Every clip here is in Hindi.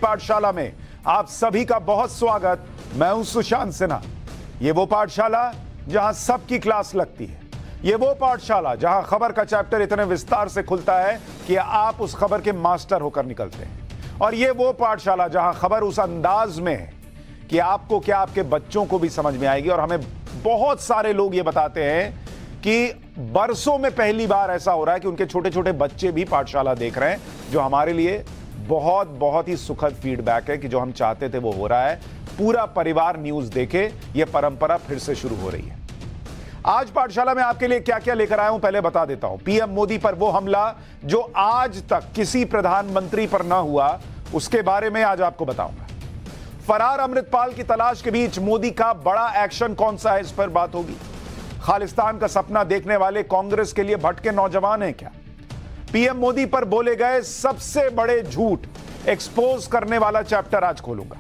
पाठशाला में आप सभी का बहुत स्वागत। मैं हूं सुशांत सिन्हा। ये वो पाठशाला जहां सबकी क्लास लगती है, ये वो पाठशाला जहां खबर का चैप्टर इतने विस्तार से खुलता है कि आप उस खबर के मास्टर होकर निकलते हैं, और ये वो पाठशाला जहां खबर उस अंदाज में है कि आपको क्या आपके बच्चों को भी समझ में आएगी। और हमें बहुत सारे लोग ये बताते हैं कि बरसों में पहली बार ऐसा हो रहा है कि उनके छोटे छोटे बच्चे भी पाठशाला देख रहे हैं, जो हमारे लिए बहुत बहुत ही सुखद फीडबैक है कि जो हम चाहते थे वो हो रहा है। पूरा परिवार न्यूज़ देखे, ये परंपरा फिर से शुरू हो रही है। आज पाठशाला में आपके लिए क्या क्या लेकर आया हूं पहले बता देता हूं। पीएम मोदी पर वो हमला जो आज तक किसी प्रधानमंत्री पर ना हुआ, उसके बारे में आज आपको बताऊंगा। फरार अमृतपाल की तलाश के बीच मोदी का बड़ा एक्शन कौन सा है, इस पर बात होगी। खालिस्तान का सपना देखने वाले कांग्रेस के लिए भटके नौजवान हैं क्या? पीएम मोदी पर बोले गए सबसे बड़े झूठ एक्सपोज करने वाला चैप्टर आज खोलूंगा।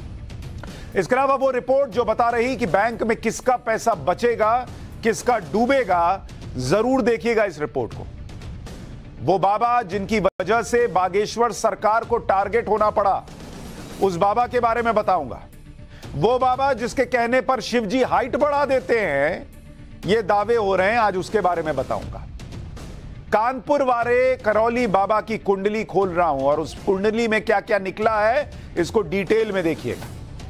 इसके अलावा वो रिपोर्ट जो बता रही कि बैंक में किसका पैसा बचेगा, किसका डूबेगा, जरूर देखिएगा इस रिपोर्ट को। वो बाबा जिनकी वजह से बागेश्वर सरकार को टारगेट होना पड़ा, उस बाबा के बारे में बताऊंगा। वो बाबा जिसके कहने पर शिवजी हाइट बढ़ा देते हैं, ये दावे हो रहे हैं, आज उसके बारे में बताऊंगा। कानपुर वाले करौली बाबा की कुंडली खोल रहा हूं और उस कुंडली में क्या क्या निकला है, इसको डिटेल में देखिएगा।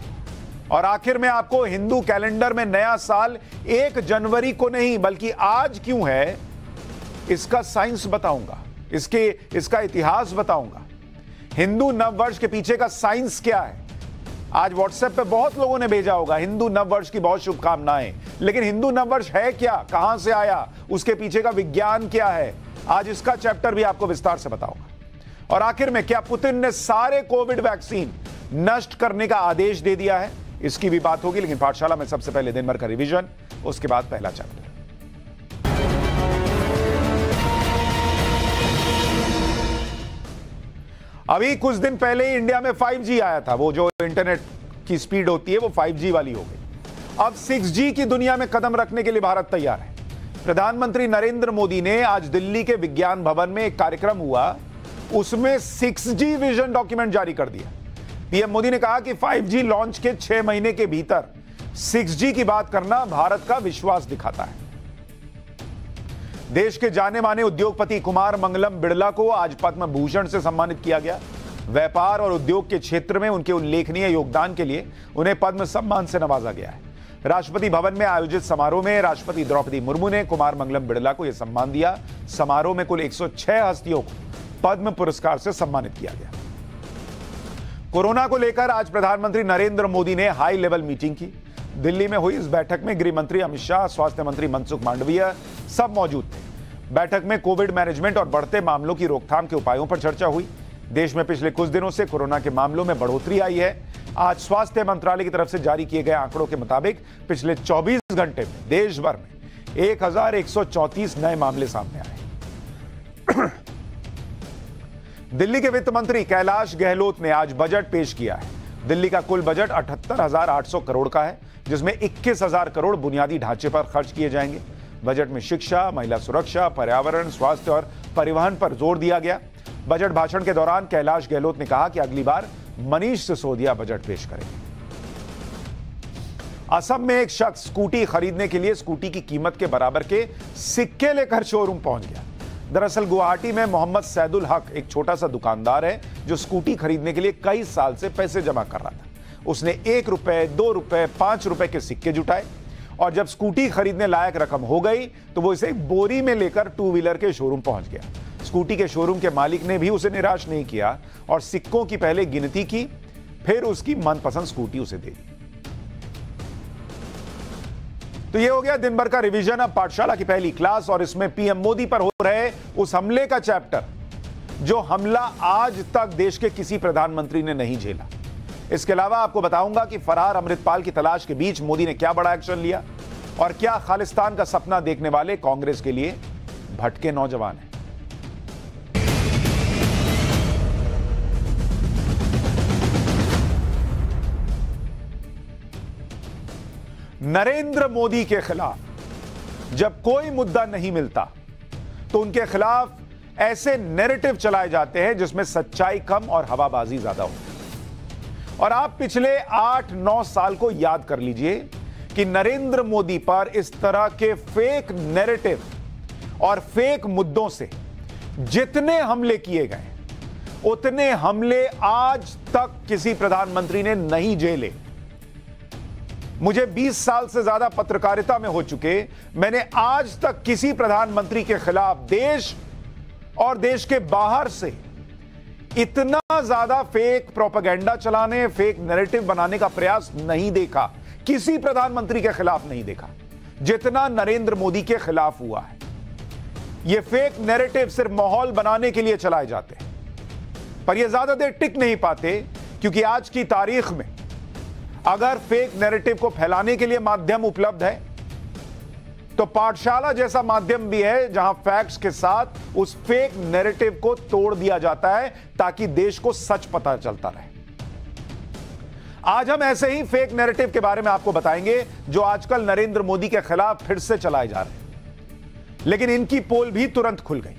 और आखिर में आपको हिंदू कैलेंडर में नया साल 1 जनवरी को नहीं बल्कि आज क्यों है, इसका साइंस बताऊंगा, इसका इतिहास बताऊंगा। हिंदू नववर्ष के पीछे का साइंस क्या है। आज व्हाट्सएप पे बहुत लोगों ने भेजा होगा हिंदू नववर्ष की बहुत शुभकामनाएं, लेकिन हिंदू नववर्ष है क्या, कहां से आया, उसके पीछे का विज्ञान क्या है, आज इसका चैप्टर भी आपको विस्तार से बताऊंगा। और आखिर में क्या पुतिन ने सारे कोविड वैक्सीन नष्ट करने का आदेश दे दिया है, इसकी भी बात होगी। लेकिन पाठशाला में सबसे पहले दिन भर का रिवीजन, उसके बाद पहला चैप्टर। अभी कुछ दिन पहले ही इंडिया में 5G आया था, वो जो इंटरनेट की स्पीड होती है वो 5G वाली हो गई। अब 6G की दुनिया में कदम रखने के लिए भारत तैयार है। प्रधानमंत्री नरेंद्र मोदी ने आज दिल्ली के विज्ञान भवन में एक कार्यक्रम हुआ, उसमें 6G विजन डॉक्यूमेंट जारी कर दिया। पीएम मोदी ने कहा कि 5G लॉन्च के 6 महीने के भीतर 6G की बात करना भारत का विश्वास दिखाता है। देश के जाने माने उद्योगपति कुमार मंगलम बिड़ला को आज पद्म भूषण से सम्मानित किया गया। व्यापार और उद्योग के क्षेत्र में उनके उल्लेखनीय योगदान के लिए उन्हें पद्म सम्मान से नवाजा गया है। राष्ट्रपति भवन में आयोजित समारोह में राष्ट्रपति द्रौपदी मुर्मू ने कुमार मंगलम बिड़ला को यह सम्मान दिया। समारोह में कुल 106 हस्तियों को पद्म पुरस्कार से सम्मानित किया गया। कोरोना को लेकर आज प्रधानमंत्री नरेंद्र मोदी ने हाई लेवल मीटिंग की। दिल्ली में हुई इस बैठक में गृह मंत्री अमित शाह, स्वास्थ्य मंत्री मनसुख मांडविया सब मौजूद थे। बैठक में कोविड मैनेजमेंट और बढ़ते मामलों की रोकथाम के उपायों पर चर्चा हुई। देश में पिछले कुछ दिनों से कोरोना के मामलों में बढ़ोतरी आई है। आज स्वास्थ्य मंत्रालय की तरफ से जारी किए गए आंकड़ों के मुताबिक पिछले 24 घंटे में देश भर में 1134 नए मामले सामने आए। दिल्ली के वित्त मंत्री कैलाश गहलोत ने आज बजट पेश किया है। दिल्ली का कुल बजट 78,800 करोड़ का है, जिसमें 21,000 करोड़ बुनियादी ढांचे पर खर्च किए जाएंगे। बजट में शिक्षा, महिला सुरक्षा, पर्यावरण, स्वास्थ्य और परिवहन पर जोर दिया गया। बजट भाषण के दौरान कैलाश गहलोत ने कहा कि अगली बार मनीष सिसोदिया बजट पेश करेंगे। असम में एक शख्स स्कूटी खरीदने के लिए स्कूटी की कीमत के बराबर के सिक्के लेकर शोरूम पहुंच गया। दरअसल गुवाहाटी में मोहम्मद सैदुल हक एक छोटा सा दुकानदार है जो स्कूटी खरीदने के लिए कई साल से पैसे जमा कर रहा था। उसने 1 रुपए, 2 रुपए, 5 रुपए के सिक्के जुटाए और जब स्कूटी खरीदने लायक रकम हो गई तो वो इसे एक बोरी में लेकर 2 व्हीलर के शोरूम पहुंच गया। स्कूटी के शोरूम के मालिक ने भी उसे निराश नहीं किया और सिक्कों की पहले गिनती की, फिर उसकी मनपसंद स्कूटी उसे दे दी। तो ये हो गया दिन भर का रिवीजन। अब पाठशाला की पहली क्लास और इसमें पीएम मोदी पर हो रहे उस हमले का चैप्टर, जो हमला आज तक देश के किसी प्रधानमंत्री ने नहीं झेला। इसके अलावा आपको बताऊंगा कि फरार अमृतपाल की तलाश के बीच मोदी ने क्या बड़ा एक्शन लिया और क्या खालिस्तान का सपना देखने वाले कांग्रेस के लिए भटके नौजवान हैं। नरेंद्र मोदी के खिलाफ जब कोई मुद्दा नहीं मिलता तो उनके खिलाफ ऐसे नैरेटिव चलाए जाते हैं जिसमें सच्चाई कम और हवाबाजी ज्यादा होती है। और आप पिछले 8-9 साल को याद कर लीजिए कि नरेंद्र मोदी पर इस तरह के फेक नैरेटिव और फेक मुद्दों से जितने हमले किए गए उतने हमले आज तक किसी प्रधानमंत्री ने नहीं झेले। मुझे 20 साल से ज्यादा पत्रकारिता में हो चुके, मैंने आज तक किसी प्रधानमंत्री के खिलाफ देश और देश के बाहर से इतना ज्यादा फेक प्रोपेगेंडा चलाने, फेक नैरेटिव बनाने का प्रयास नहीं देखा, किसी प्रधानमंत्री के खिलाफ नहीं देखा जितना नरेंद्र मोदी के खिलाफ हुआ है। यह फेक नैरेटिव सिर्फ माहौल बनाने के लिए चलाए जाते हैं, पर यह ज्यादा देर टिक नहीं पाते, क्योंकि आज की तारीख में अगर फेक नैरेटिव को फैलाने के लिए माध्यम उपलब्ध है तो पाठशाला जैसा माध्यम भी है, जहां फैक्ट्स के साथ उस फेक नैरेटिव को तोड़ दिया जाता है ताकि देश को सच पता चलता रहे। आज हम ऐसे ही फेक नैरेटिव के बारे में आपको बताएंगे जो आजकल नरेंद्र मोदी के खिलाफ फिर से चलाए जा रहे हैं, लेकिन इनकी पोल भी तुरंत खुल गई।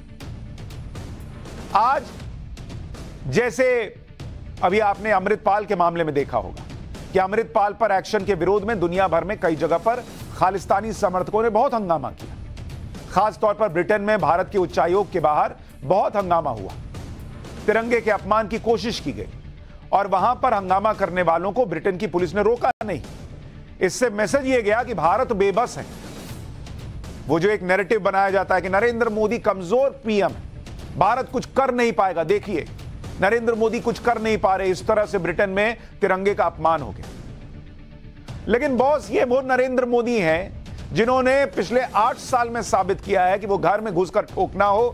आज जैसे अभी आपने अमृतपाल के मामले में देखा होगा कि अमृतपाल पर एक्शन के विरोध में दुनिया भर में कई जगह पर खालिस्तानी समर्थकों ने बहुत हंगामा किया। खासतौर पर ब्रिटेन में भारत के उच्चायोग के बाहर बहुत हंगामा हुआ, तिरंगे के अपमान की कोशिश की गई और वहां पर हंगामा करने वालों को ब्रिटेन की पुलिस ने रोका नहीं। इससे मैसेज यह गया कि भारत बेबस है। वो जो एक नैरेटिव बनाया जाता है कि नरेंद्र मोदी कमजोर पीएम है, भारत कुछ कर नहीं पाएगा, देखिए नरेंद्र मोदी कुछ कर नहीं पा रहे, इस तरह से ब्रिटेन में तिरंगे का अपमान हो गया। लेकिन बॉस, ये वो नरेंद्र मोदी हैं जिन्होंने पिछले 8 साल में साबित किया है कि वो घर में घुसकर ठोकना हो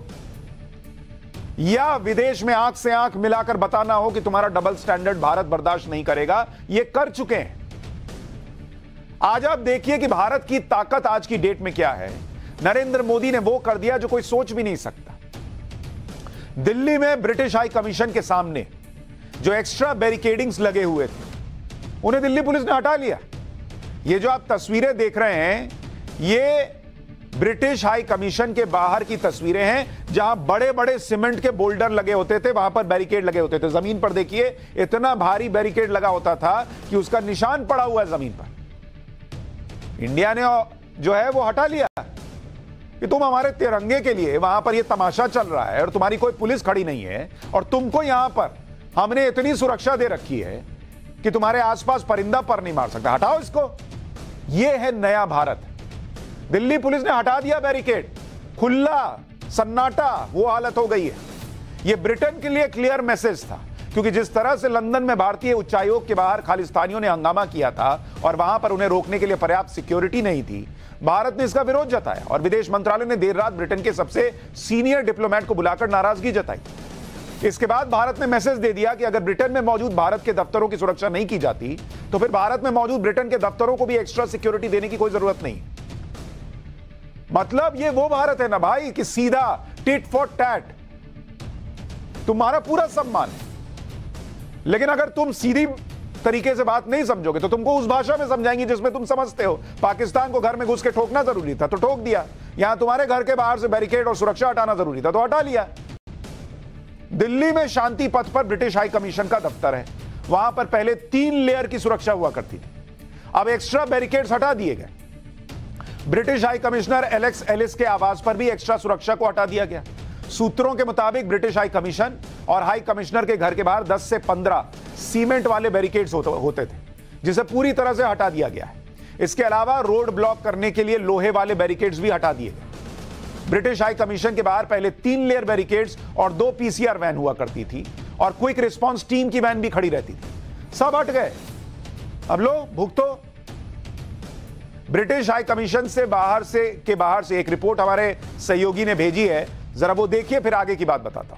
या विदेश में आंख से आंख मिलाकर बताना हो कि तुम्हारा डबल स्टैंडर्ड भारत बर्दाश्त नहीं करेगा, ये कर चुके हैं। आज आप देखिए कि भारत की ताकत आज की डेट में क्या है। नरेंद्र मोदी ने वो कर दिया जो कोई सोच भी नहीं सकता। दिल्ली में ब्रिटिश हाई कमीशन के सामने जो एक्स्ट्रा बैरिकेडिंग्स लगे हुए थे, उन्हें दिल्ली पुलिस ने हटा लिया। ये जो आप तस्वीरें देख रहे हैं, ये ब्रिटिश हाई कमीशन के बाहर की तस्वीरें हैं, जहां बड़े बड़े सीमेंट के बोल्डर लगे होते थे, वहां पर बैरिकेड लगे होते थे। जमीन पर देखिए, इतना भारी बैरिकेड लगा होता था कि उसका निशान पड़ा हुआ है जमीन पर। इंडिया ने जो है वो हटा लिया कि तुम हमारे तिरंगे के लिए वहां पर ये तमाशा चल रहा है और तुम्हारी कोई पुलिस खड़ी नहीं है और तुमको यहां पर हमने इतनी सुरक्षा दे रखी है कि तुम्हारे आसपास परिंदा पर नहीं मार सकता, हटाओ इसको। ये है नया भारत। दिल्ली पुलिस ने हटा दिया बैरिकेड, खुला सन्नाटा, वो हालत हो गई है। ये ब्रिटेन के लिए क्लियर मैसेज था, क्योंकि जिस तरह से लंदन में भारतीय उच्चायोग के बाहर खालिस्तानियों ने हंगामा किया था और वहां पर उन्हें रोकने के लिए पर्याप्त सिक्योरिटी नहीं थी, भारत ने इसका विरोध जताया और विदेश मंत्रालय ने देर रात ब्रिटेन के सबसे सीनियर डिप्लोमेट को बुलाकर नाराजगी जताई। इसके बाद भारत ने मैसेज दे दिया कि अगर ब्रिटेन में मौजूद भारत के दफ्तरों की सुरक्षा नहीं की जाती तो फिर भारत में मौजूद ब्रिटेन के दफ्तरों को भी एक्स्ट्रा सिक्योरिटी देने की कोई जरूरत नहीं। मतलब ये वो भारत है ना भाई कि सीधा टिट फॉर टैट, तुम्हारा पूरा सम्मान है। लेकिन अगर तुम सीधी तरीके से बात नहीं समझोगे तो तुमको उस भाषा में समझाएंगे जिसमें तुम समझते हो। पाकिस्तान को घर में घुस के ठोकना जरूरी था तो ठोक दिया, यहां तुम्हारे घर के बाहर से बैरिकेड और सुरक्षा हटाना जरूरी था तो हटा लिया। दिल्ली में शांति पथ पर ब्रिटिश हाई कमीशन का दफ्तर है, वहां पर पहले 3 लेयर की सुरक्षा हुआ करती थी, अब एक्स्ट्रा बैरिकेड्स हटा दिए गए। British high commissioner Alex Ellis के आवास पर भी एक्स्ट्रा सुरक्षा को हटा दिया गया। सूत्रों के मुताबिक ब्रिटिश हाई कमीशन और हाई कमिश्नर के घर के बाहर 10 से 15 सीमेंट वाले बैरिकेड्स होते थे, जिसे पूरी तरह से हटा दिया गया है। इसके अलावा रोड ब्लॉक करने के लिए लोहे वाले बैरिकेड्स भी हटा दिए गए। ब्रिटिश हाई कमीशन के बाहर पहले 3 लेयर बैरिकेड्स और 2 पीसीआर वैन हुआ करती थी और क्विक रिस्पांस टीम की वैन भी खड़ी रहती थी, सब हट गए। अब लो भुगतो। ब्रिटिश हाई कमीशन से बाहर से एक रिपोर्ट हमारे सहयोगी ने भेजी है, जरा वो देखिए, फिर आगे की बात बताता हूं।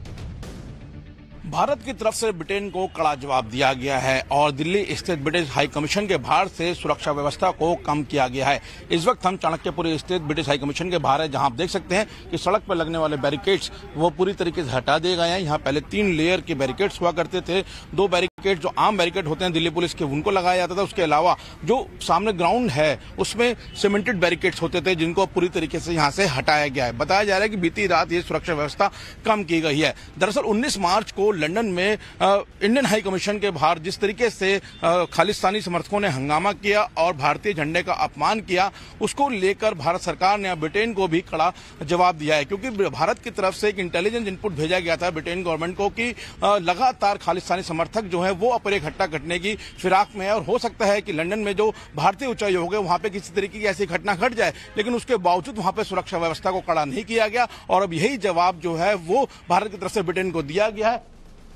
भारत की तरफ से ब्रिटेन को कड़ा जवाब दिया गया है और दिल्ली स्थित ब्रिटिश हाई कमीशन के बाहर से सुरक्षा व्यवस्था को कम किया गया है। इस वक्त हम चाणक्यपुरी स्थित ब्रिटिश हाई कमीशन के बाहर है, जहां आप देख सकते हैं कि सड़क पर लगने वाले बैरिकेड्स वो पूरी तरीके से हटा दिए गए हैं। यहाँ पहले 3 लेयर के बैरिकेड्स हुआ करते थे, 2 बैरिकेड जो आम बैरिकेड होते हैं दिल्ली पुलिस के, उनको लगाया जाता था। उसके अलावा जो सामने ग्राउंड है उसमें सीमेंटेड बैरिकेड्स होते थे, जिनको पूरी तरीके से यहाँ से हटाया गया है। बताया जा रहा है कि बीती रात ये सुरक्षा व्यवस्था कम की गई है। दरअसल 19 मार्च को लंदन में इंडियन हाई कमीशन के बाहर जिस तरीके से खालिस्तानी समर्थकों ने हंगामा किया और भारतीय झंडे का अपमान किया, उसको लेकर भारत सरकार ने ब्रिटेन को भी कड़ा जवाब दिया है। क्योंकि भारत की तरफ से एक इंटेलिजेंस इनपुट भेजा गया था ब्रिटेन गवर्नमेंट को कि लगातार खालिस्तानी समर्थक जो है वो अपने घटना घटने की फिराक में है और हो सकता है कि लंदन में जो भारतीय उच्चायोग है वहां पे किसी तरीके की ऐसी घटना घट जाए, लेकिन उसके बावजूद वहां पे सुरक्षा व्यवस्था को कड़ा नहीं किया गया और अब यही जवाब जो है वो भारत की तरफ से ब्रिटेन को दिया गया है।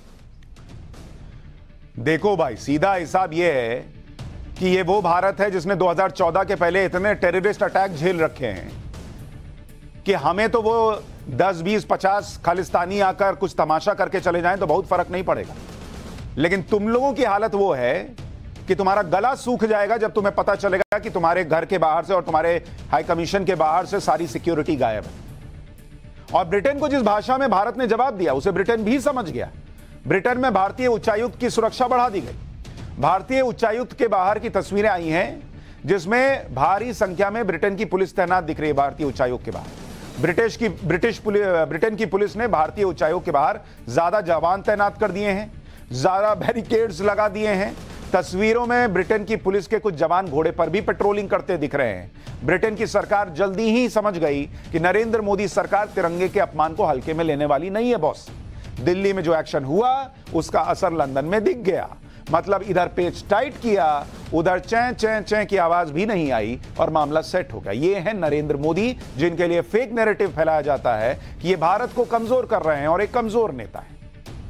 देखो भाई, सीधा हिसाब यह है कि ये वो भारत है जिसने 2014 के पहले इतने टेररिस्ट अटैक झेल रखे हैं कि हमें तो वो 10, 20, 50 खालिस्तानी आकर कुछ तमाशा करके चले जाएं तो बहुत फर्क नहीं पड़ेगा। लेकिन तुम लोगों की हालत वो है कि तुम्हारा गला सूख जाएगा जब तुम्हें पता चलेगा कि तुम्हारे घर के बाहर से और तुम्हारे हाई कमीशन के बाहर से सारी सिक्योरिटी गायब है। और ब्रिटेन को जिस भाषा में भारत ने जवाब दिया उसे ब्रिटेन भी समझ गया। ब्रिटेन में भारतीय उच्चायुक्त की सुरक्षा बढ़ा दी गई। भारतीय उच्चायुक्त के बाहर की तस्वीरें आई हैं जिसमें भारी संख्या में ब्रिटेन की पुलिस तैनात दिख रही है। भारतीय उच्चायोग के बाहर ब्रिटेन की पुलिस ने भारतीय उच्चायोग के बाहर ज्यादा जवान तैनात कर दिए हैं, ज्यादा बैरिकेड्स लगा दिए हैं। तस्वीरों में ब्रिटेन की पुलिस के कुछ जवान घोड़े पर भी पेट्रोलिंग करते दिख रहे हैं। ब्रिटेन की सरकार जल्दी ही समझ गई कि नरेंद्र मोदी सरकार तिरंगे के अपमान को हल्के में लेने वाली नहीं है बॉस। दिल्ली में जो एक्शन हुआ उसका असर लंदन में दिख गया। मतलब इधर पेच टाइट किया, उधर चैं चैं चैं की आवाज भी नहीं आई और मामला सेट हो गया। ये है नरेंद्र मोदी, जिनके लिए फेक नैरेटिव फैलाया जाता है कि ये भारत को कमजोर कर रहे हैं और एक कमजोर नेता है।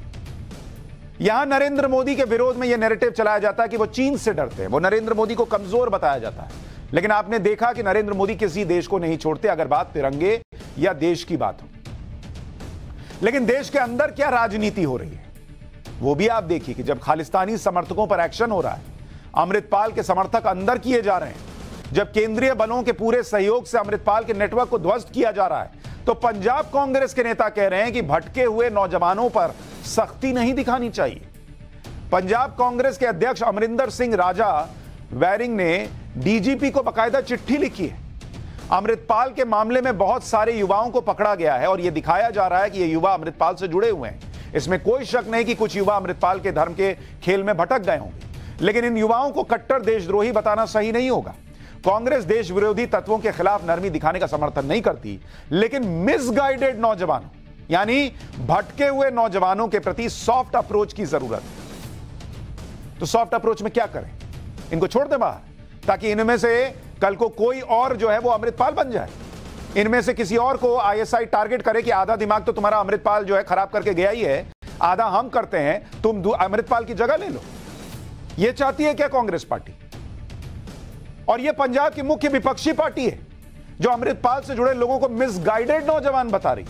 यहां नरेंद्र मोदी के विरोध में यह नैरेटिव चलाया जाता है कि वो चीन से डरते हैं, वो नरेंद्र मोदी को कमजोर बताया जाता है। लेकिन आपने देखा कि नरेंद्र मोदी किसी देश को नहीं छोड़ते अगर बात तिरंगे या देश की बात हो। लेकिन देश के अंदर क्या राजनीति हो रही है वो भी आप देखिए कि जब खालिस्तानी समर्थकों पर एक्शन हो रहा है, अमृतपाल के समर्थक अंदर किए जा रहे हैं, जब केंद्रीय बलों के पूरे सहयोग से अमृतपाल के नेटवर्क को ध्वस्त किया जा रहा है, तो पंजाब कांग्रेस के नेता कह रहे हैं कि भटके हुए नौजवानों पर सख्ती नहीं दिखानी चाहिए। पंजाब कांग्रेस के अध्यक्ष अमरिंदर सिंह राजा वैरिंग ने डीजीपी को बाकायदा चिट्ठी लिखी है। अमृतपाल के मामले में बहुत सारे युवाओं को पकड़ा गया है और यह दिखाया जा रहा है कि ये युवा अमृतपाल से जुड़े हुए हैं। इसमें कोई शक नहीं कि कुछ युवा अमृतपाल के धर्म के खेल में भटक गए होंगे, लेकिन इन युवाओं को कट्टर देशद्रोही बताना सही नहीं होगा। कांग्रेस देश विरोधी तत्वों के खिलाफ नरमी दिखाने का समर्थन नहीं करती, लेकिन मिसगाइडेड नौजवानों यानी भटके हुए नौजवानों के प्रति सॉफ्ट अप्रोच की जरूरत है। तो सॉफ्ट अप्रोच में क्या करें? इनको छोड़ दें बाहर ताकि इनमें से कल को कोई और जो है वो अमृतपाल बन जाए। इनमें से किसी और को आईएसआई टारगेट करे कि आधा दिमाग तो तुम्हारा अमृतपाल जो है खराब करके गया ही है, आधा हम करते हैं, तुम अमृतपाल की जगह ले लो। यह चाहती है क्या कांग्रेस पार्टी? और यह पंजाब की मुख्य विपक्षी पार्टी है जो अमृतपाल से जुड़े लोगों को मिसगाइडेड नौजवान बता रही।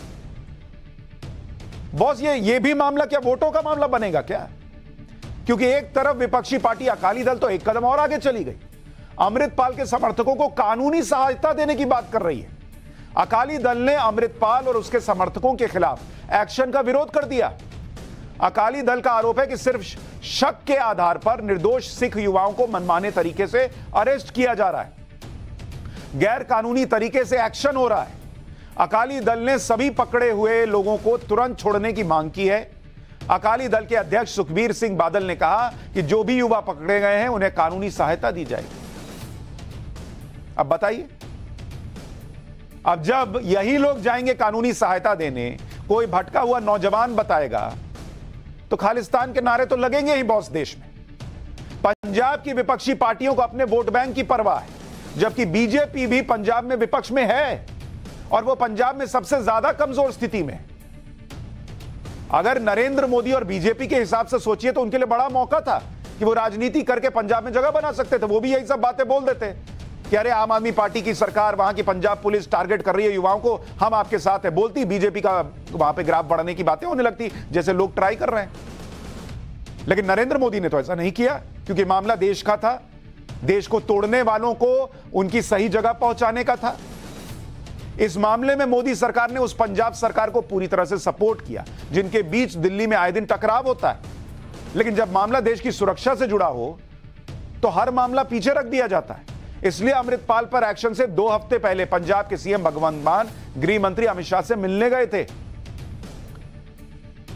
बॉस ये भी मामला क्या वोटों का मामला बनेगा क्या? क्योंकि एक तरफ विपक्षी पार्टी अकाली दल तो एक कदम और आगे चली गई, अमृतपाल के समर्थकों को कानूनी सहायता देने की बात कर रही है। अकाली दल ने अमृतपाल और उसके समर्थकों के खिलाफ एक्शन का विरोध कर दिया। अकाली दल का आरोप है कि सिर्फ शक के आधार पर निर्दोष सिख युवाओं को मनमाने तरीके से अरेस्ट किया जा रहा है, गैर कानूनी तरीके से एक्शन हो रहा है। अकाली दल ने सभी पकड़े हुए लोगों को तुरंत छोड़ने की मांग की है। अकाली दल के अध्यक्ष सुखबीर सिंह बादल ने कहा कि जो भी युवा पकड़े गए हैं उन्हें कानूनी सहायता दी जाएगी। अब बताइए, अब जब यही लोग जाएंगे कानूनी सहायता देने, कोई भटका हुआ नौजवान बताएगा, तो खालिस्तान के नारे तो लगेंगे ही बॉस देश में। पंजाब की विपक्षी पार्टियों को अपने वोट बैंक की परवाह है, जबकि बीजेपी भी पंजाब में विपक्ष में है और वो पंजाब में सबसे ज्यादा कमजोर स्थिति में। अगर नरेंद्र मोदी और बीजेपी के हिसाब से सोचिए तो उनके लिए बड़ा मौका था कि वो राजनीति करके पंजाब में जगह बना सकते थे। वो भी यही सब बातें बोल देते कि अरे आम आदमी पार्टी की सरकार, वहां की पंजाब पुलिस टारगेट कर रही है युवाओं को, हम आपके साथ है। बोलती बीजेपी का वहां पे ग्राफ बढ़ाने की बातें होने लगती, जैसे लोग ट्राई कर रहे हैं। लेकिन नरेंद्र मोदी ने तो ऐसा नहीं किया, क्योंकि मामला देश का था, देश को तोड़ने वालों को उनकी सही जगह पहुंचाने का था। इस मामले में मोदी सरकार ने उस पंजाब सरकार को पूरी तरह से सपोर्ट किया जिनके बीच दिल्ली में आए दिन टकराव होता है। लेकिन जब मामला देश की सुरक्षा से जुड़ा हो तो हर मामला पीछे रख दिया जाता है। इसलिए अमृतपाल पर एक्शन से 2 हफ्ते पहले पंजाब के सीएम भगवंत मान गृह मंत्री अमित शाह से मिलने गए थे।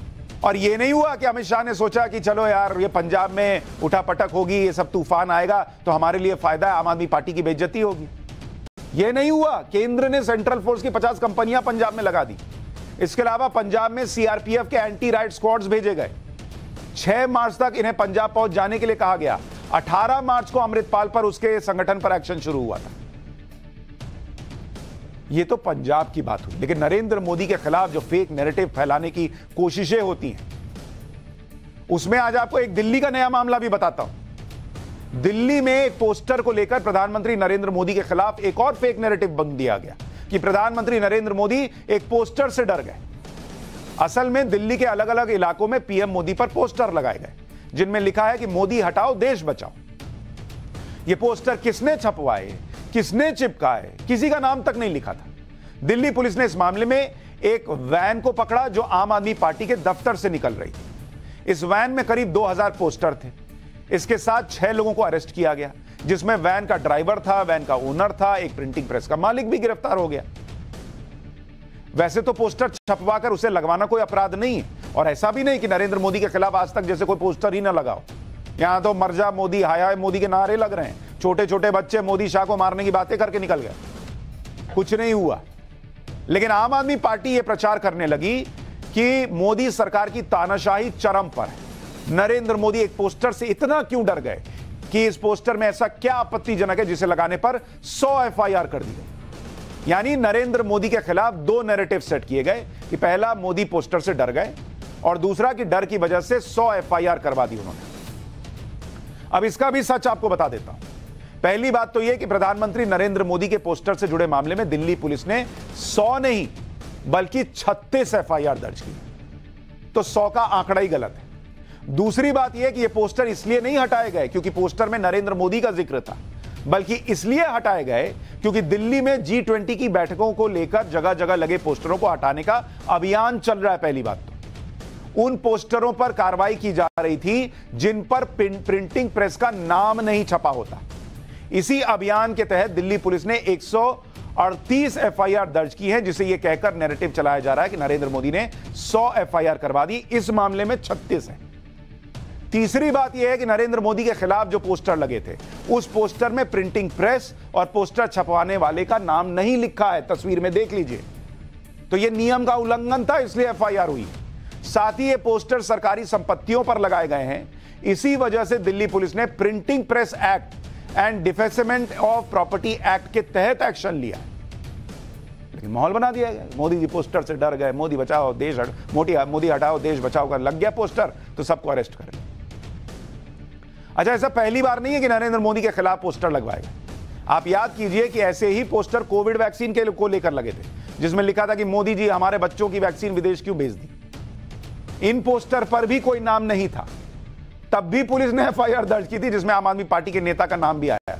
और ये नहीं हुआ कि अमित शाह ने सोचा कि चलो यार ये पंजाब में उठापटक होगी, ये सब तूफान आएगा तो हमारे लिए फायदा है, आम आदमी पार्टी की बेइज्जती होगी। ये नहीं हुआ। केंद्र ने सेंट्रल फोर्स की 50 कंपनियां पंजाब में लगा दी। इसके अलावा पंजाब में सीआरपीएफ के एंटी राइट स्क्वाड्स भेजे गए। 6 मार्च तक इन्हें पंजाब पहुंच जाने के लिए कहा गया। 18 मार्च को अमृतपाल पर उसके संगठन पर एक्शन शुरू हुआ था। यह तो पंजाब की बात हुई, लेकिन नरेंद्र मोदी के खिलाफ जो फेक नैरेटिव फैलाने की कोशिशें होती हैं, उसमें आज आपको एक दिल्ली का नया मामला भी बताता हूं। दिल्ली में एक पोस्टर को लेकर प्रधानमंत्री नरेंद्र मोदी के खिलाफ एक और फेक नैरेटिव बन दिया गया कि प्रधानमंत्री नरेंद्र मोदी एक पोस्टर से डर गए। असल में दिल्ली के अलग अलग इलाकों में पीएम मोदी पर पोस्टर लगाए गए जिनमें लिखा है कि मोदी हटाओ देश बचाओ। यह पोस्टर किसने छपवाए, किसने चिपकाए, किसी का नाम तक नहीं लिखा था। दिल्ली पुलिस ने इस मामले में एक वैन को पकड़ा जो आम आदमी पार्टी के दफ्तर से निकल रही थी। इस वैन में करीब 2000 पोस्टर थे। इसके साथ 6 लोगों को अरेस्ट किया गया, जिसमें वैन का ड्राइवर था, वैन का ओनर था, एक प्रिंटिंग प्रेस का मालिक भी गिरफ्तार हो गया। वैसे तो पोस्टर छपवाकर उसे लगवाना कोई अपराध नहीं है, और ऐसा भी नहीं कि नरेंद्र मोदी के खिलाफ आज तक जैसे कोई पोस्टर ही ना लगाओ। यहां तो मर जा मोदी, हाय हाय मोदी के नारे लग रहे हैं। छोटे छोटे बच्चे मोदी शाह को मारने की बातें करके निकल गए, कुछ नहीं हुआ। लेकिन आम आदमी पार्टी यह प्रचार करने लगी कि मोदी सरकार की तानाशाही चरम पर है। नरेंद्र मोदी एक पोस्टर से इतना क्यों डर गए कि इस पोस्टर में ऐसा क्या आपत्तिजनक है जिसे लगाने पर 100 एफआईआर कर दी गई। यानी नरेंद्र मोदी के खिलाफ 2 नैरेटिव सेट किए गए कि पहला मोदी पोस्टर से डर गए और दूसरा कि डर की वजह से 100 एफआईआर करवा दी उन्होंने। अब इसका भी सच आपको बता देता हूं। पहली बात तो यह कि प्रधानमंत्री नरेंद्र मोदी के पोस्टर से जुड़े मामले में दिल्ली पुलिस ने 100 नहीं बल्कि 36 एफआईआर दर्ज की। तो 100 का आंकड़ा ही गलत है। दूसरी बात यह कि यह पोस्टर इसलिए नहीं हटाए गए क्योंकि पोस्टर में नरेंद्र मोदी का जिक्र था, बल्कि इसलिए हटाए गए क्योंकि दिल्ली में G20 की बैठकों को लेकर जगह जगह लगे पोस्टरों को हटाने का अभियान चल रहा है। पहली बात तो उन पोस्टरों पर कार्रवाई की जा रही थी जिन पर प्रिंटिंग प्रेस का नाम नहीं छपा होता। इसी अभियान के तहत दिल्ली पुलिस ने 138 एफआईआर दर्ज की है, जिसे यह कहकर नैरेटिव चलाया जा रहा है कि नरेंद्र मोदी ने 100 एफआईआर करवा दी। इस मामले में 36 है। तीसरी बात यह है कि नरेंद्र मोदी के खिलाफ जो पोस्टर लगे थे उस पोस्टर में प्रिंटिंग प्रेस और पोस्टर छपवाने वाले का नाम नहीं लिखा है। तस्वीर में देख लीजिए। तो यह नियम का उल्लंघन था, इसलिए एफआईआर हुई। साथ ही ये पोस्टर सरकारी संपत्तियों पर लगाए गए हैं। इसी वजह से दिल्ली पुलिस ने printing press act and defacement of property act के तहत एक्शन लिया। लेकिन माहौल बना दिया गया, मोदी जी पोस्टर से डर गए, मोदी बचाओ देश मोदी हटाओ देश बचाओ का लग गया पोस्टर तो सबको अरेस्ट करें। अच्छा, ऐसा पहली बार नहीं है कि नरेंद्र मोदी के खिलाफ पोस्टर लगवाए गए। आप याद कीजिए कि ऐसे ही पोस्टर कोविड वैक्सीन के को लेकर लगे थे, जिसमें लिखा था कि मोदी जी हमारे बच्चों की वैक्सीन विदेश क्यों भेज दी। इन पोस्टर पर भी कोई नाम नहीं था, तब भी पुलिस ने एफआईआर दर्ज की थी जिसमें आम आदमी पार्टी के नेता का नाम भी आया था।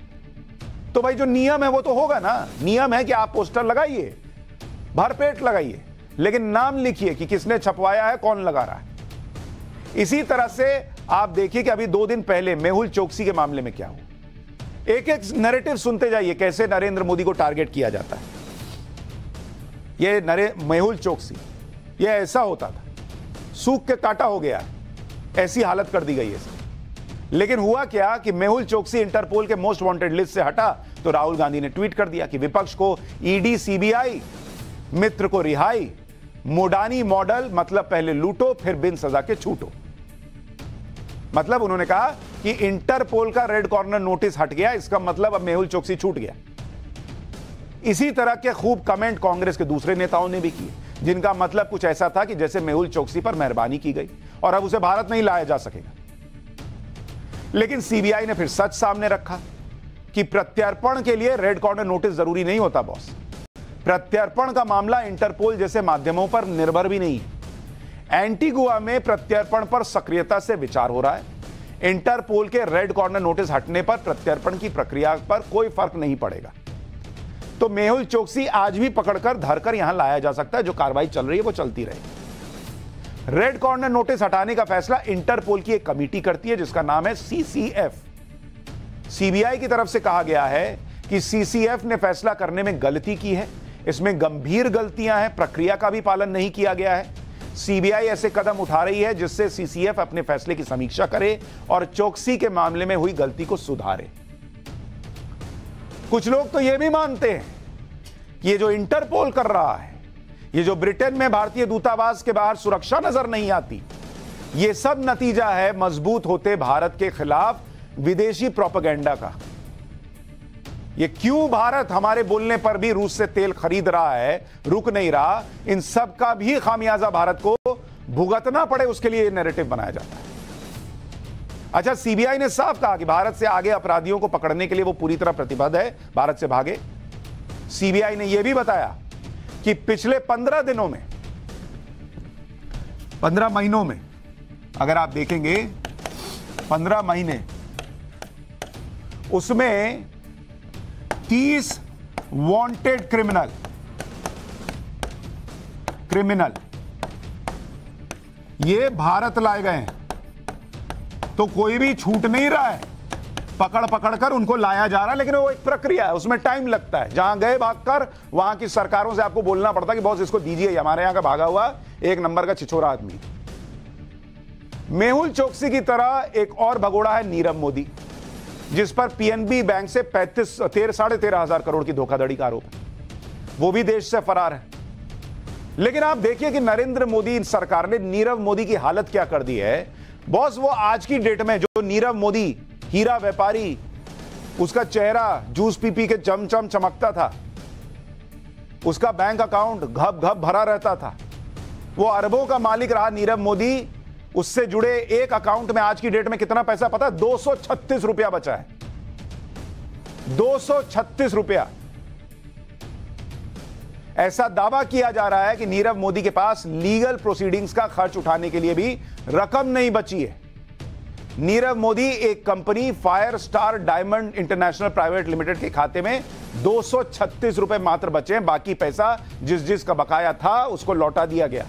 तो भाई जो नियम है वो तो होगा ना। नियम है कि आप पोस्टर लगाइए, भरपेट लगाइए, लेकिन नाम लिखिए कि किसने छपवाया है, कौन लगा रहा है। इसी तरह से आप देखिए कि अभी 2 दिन पहले मेहुल चोकसी के मामले में क्या हुआ। एक एक नैरेटिव सुनते जाइए कैसे नरेंद्र मोदी को टारगेट किया जाता है। ये मेहुल चोकसी, ये ऐसा होता था, सूख के काटा हो गया, ऐसी हालत कर दी गई है। लेकिन हुआ क्या कि मेहुल चोकसी इंटरपोल के मोस्ट वांटेड लिस्ट से हटा तो राहुल गांधी ने ट्वीट कर दिया कि विपक्ष को ईडी सीबीआई, मित्र को रिहाई, मोडानी मॉडल, मतलब पहले लूटो फिर बिन सजा के छूटो। मतलब उन्होंने कहा कि इंटरपोल का रेड कॉर्नर नोटिस हट गया, इसका मतलब अब मेहुल चोकसी छूट गया। इसी तरह के खूब कमेंट कांग्रेस के दूसरे नेताओं ने भी किए, जिनका मतलब कुछ ऐसा था कि जैसे मेहुल चोकसी पर मेहरबानी की गई और अब उसे भारत नहीं लाया जा सकेगा। लेकिन सीबीआई ने फिर सच सामने रखा कि प्रत्यर्पण के लिए रेड कॉर्नर नोटिस जरूरी नहीं होता बॉस। प्रत्यर्पण का मामला इंटरपोल जैसे माध्यमों पर निर्भर भी नहीं है। एंटीगुआ में प्रत्यर्पण पर सक्रियता से विचार हो रहा है। इंटरपोल के रेड कॉर्नर नोटिस हटने पर प्रत्यर्पण की प्रक्रिया पर कोई फर्क नहीं पड़ेगा। तो मेहुल चोकसी आज भी पकड़कर धरकर यहां लाया जा सकता है। जो कार्रवाई चल रही है वो चलती रहेगी। रेड कॉर्नर नोटिस हटाने का फैसला इंटरपोल की एक कमेटी करती है जिसका नाम है सीसीएफ। सीबीआई की तरफ से कहा गया है कि सीसीएफ ने फैसला करने में गलती की है, इसमें गंभीर गलतियां हैं, प्रक्रिया का भी पालन नहीं किया गया है। सीबीआई ऐसे कदम उठा रही है जिससे सीसीएफ अपने फैसले की समीक्षा करे और चोकसी के मामले में हुई गलती को सुधारे। कुछ लोग तो यह भी मानते हैं कि ये जो इंटरपोल कर रहा है, ये जो ब्रिटेन में भारतीय दूतावास के बाहर सुरक्षा नजर नहीं आती, ये सब नतीजा है मजबूत होते भारत के खिलाफ विदेशी प्रोपेगेंडा का। ये क्यों भारत हमारे बोलने पर भी रूस से तेल खरीद रहा है, रुक नहीं रहा, इन सब का भी खामियाजा भारत को भुगतना पड़े, उसके लिए ये नैरेटिव बनाया जाता है। अच्छा, सीबीआई ने साफ कहा कि भारत से आगे अपराधियों को पकड़ने के लिए वो पूरी तरह प्रतिबद्ध है, भारत से भागे। सीबीआई ने यह भी बताया कि पिछले 15 दिनों में, 15 महीनों में, अगर आप देखेंगे 15 महीने, उसमें 30 वांटेड क्रिमिनल ये भारत लाए गए हैं। तो कोई भी छूट नहीं रहा है, पकड़ कर उनको लाया जा रहा है, लेकिन वो एक प्रक्रिया है, उसमें टाइम लगता है। जहां गए भागकर, वहां की सरकारों से आपको बोलना पड़ता है कि बॉस इसको दीजिए, हमारे यहां का भागा हुआ एक नंबर का छिछोरा आदमी। मेहुल चोकसी की तरह एक और भगोड़ा है नीरव मोदी, जिस पर पीएनबी बैंक से 13,500 करोड़ की धोखाधड़ी का आरोप है। वो भी देश से फरार है। लेकिन आप देखिए कि नरेंद्र मोदी सरकार ने नीरव मोदी की हालत क्या कर दी है। बॉस, वो आज की डेट में जो नीरव मोदी हीरा व्यापारी, उसका चेहरा जूस पी के चमचम चमकता था, उसका बैंक अकाउंट घप घप भरा रहता था, वो अरबों का मालिक रहा नीरव मोदी। उससे जुड़े एक अकाउंट में आज की डेट में कितना पैसा पता है? 236 रुपया बचा है। 236 रुपया। ऐसा दावा किया जा रहा है कि नीरव मोदी के पास लीगल प्रोसीडिंग्स का खर्च उठाने के लिए भी रकम नहीं बची है। नीरव मोदी एक company fire star diamond international private limited के खाते में 236 रुपए मात्र बचे हैं। बाकी पैसा जिसका बकाया था उसको लौटा दिया गया।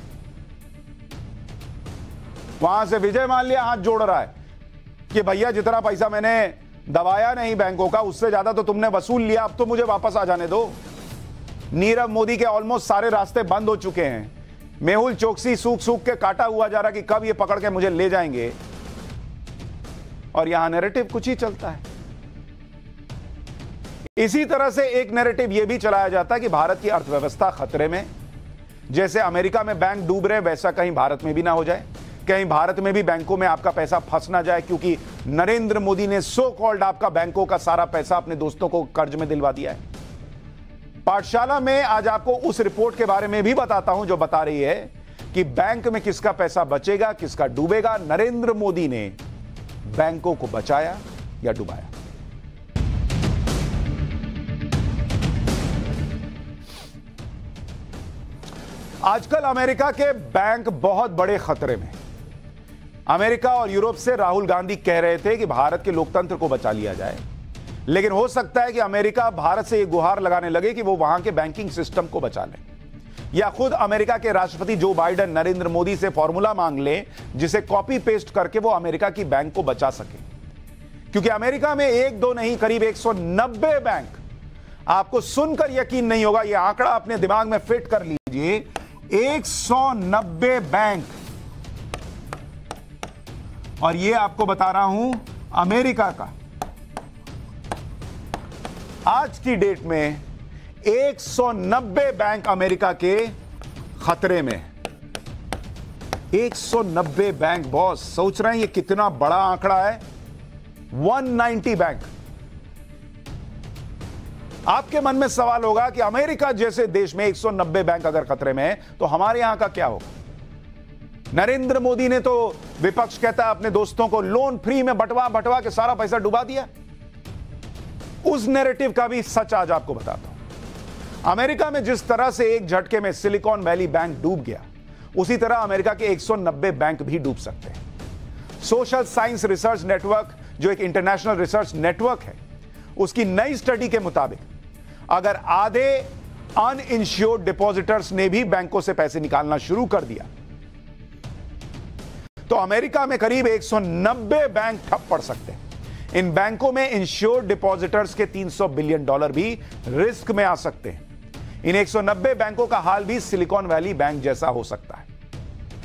वहां से विजय माल्या हाथ जोड़ रहा है कि भैया जितना पैसा मैंने दबाया नहीं बैंकों का, उससे ज्यादा तो तुमने वसूल लिया, अब तो मुझे वापस आ जाने दो। नीरव मोदी के ऑलमोस्ट सारे रास्ते बंद हो चुके हैं। मेहुल चोकसी सूख के काटा हुआ जा रहा कि कब ये पकड़ के मुझे ले जाएंगे, और यहां नैरेटिव कुछ ही चलता है। इसी तरह से एक नैरेटिव यह भी चलाया जाता है कि भारत की अर्थव्यवस्था खतरे में। जैसे अमेरिका में बैंक डूब रहे, वैसा कहीं भारत में भी ना हो जाए, कहीं भारत में भी बैंकों में आपका पैसा फंस ना जाए, क्योंकि नरेंद्र मोदी ने सो कॉल्ड आपका बैंकों का सारा पैसा अपने दोस्तों को कर्ज में दिलवा दिया है। पाठशाला में आज आपको उस रिपोर्ट के बारे में भी बताता हूं जो बता रही है कि बैंक में किसका पैसा बचेगा, किसका डूबेगा। नरेंद्र मोदी ने बैंकों को बचाया या डुबाया। आजकल अमेरिका के बैंक बहुत बड़े खतरे में। अमेरिका और यूरोप से राहुल गांधी कह रहे थे कि भारत के लोकतंत्र को बचा लिया जाए, लेकिन हो सकता है कि अमेरिका भारत से यह गुहार लगाने लगे कि वो वहां के बैंकिंग सिस्टम को बचा ले, या खुद अमेरिका के राष्ट्रपति जो बाइडेन नरेंद्र मोदी से फॉर्मूला मांग ले जिसे कॉपी पेस्ट करके वो अमेरिका की बैंक को बचा सके। क्योंकि अमेरिका में एक दो नहीं, करीब 190 बैंक। आपको सुनकर यकीन नहीं होगा, यह आंकड़ा अपने दिमाग में फिट कर लीजिए। 190 बैंक, और यह आपको बता रहा हूं अमेरिका का। आज की डेट में 190 बैंक अमेरिका के खतरे में। 190 बैंक, बॉस सोच रहे हैं ये कितना बड़ा आंकड़ा है। 190 बैंक। आपके मन में सवाल होगा कि अमेरिका जैसे देश में 190 बैंक अगर खतरे में है तो हमारे यहां का क्या होगा। नरेंद्र मोदी ने तो, विपक्ष कहता है, अपने दोस्तों को लोन फ्री में बंटवा के सारा पैसा डुबा दिया। उस नैरेटिव का भी सच आज आपको बताता हूं। अमेरिका में जिस तरह से एक झटके में सिलिकॉन वैली बैंक डूब गया, उसी तरह अमेरिका के 190 बैंक भी डूब सकते हैं। सोशल साइंस रिसर्च नेटवर्क, जो एक इंटरनेशनल रिसर्च नेटवर्क है, उसकी नई स्टडी के मुताबिक अगर आधे अनइंश्योर्ड डिपॉजिटर्स ने भी बैंकों से पैसे निकालना शुरू कर दिया तो अमेरिका में करीब 190 बैंक ठप पड़ सकते हैं। इन बैंकों में इंश्योर्ड डिपॉजिटर्स के $300 बिलियन भी रिस्क में आ सकते हैं। इन 190 बैंकों का हाल भी सिलिकॉन वैली बैंक जैसा हो सकता है।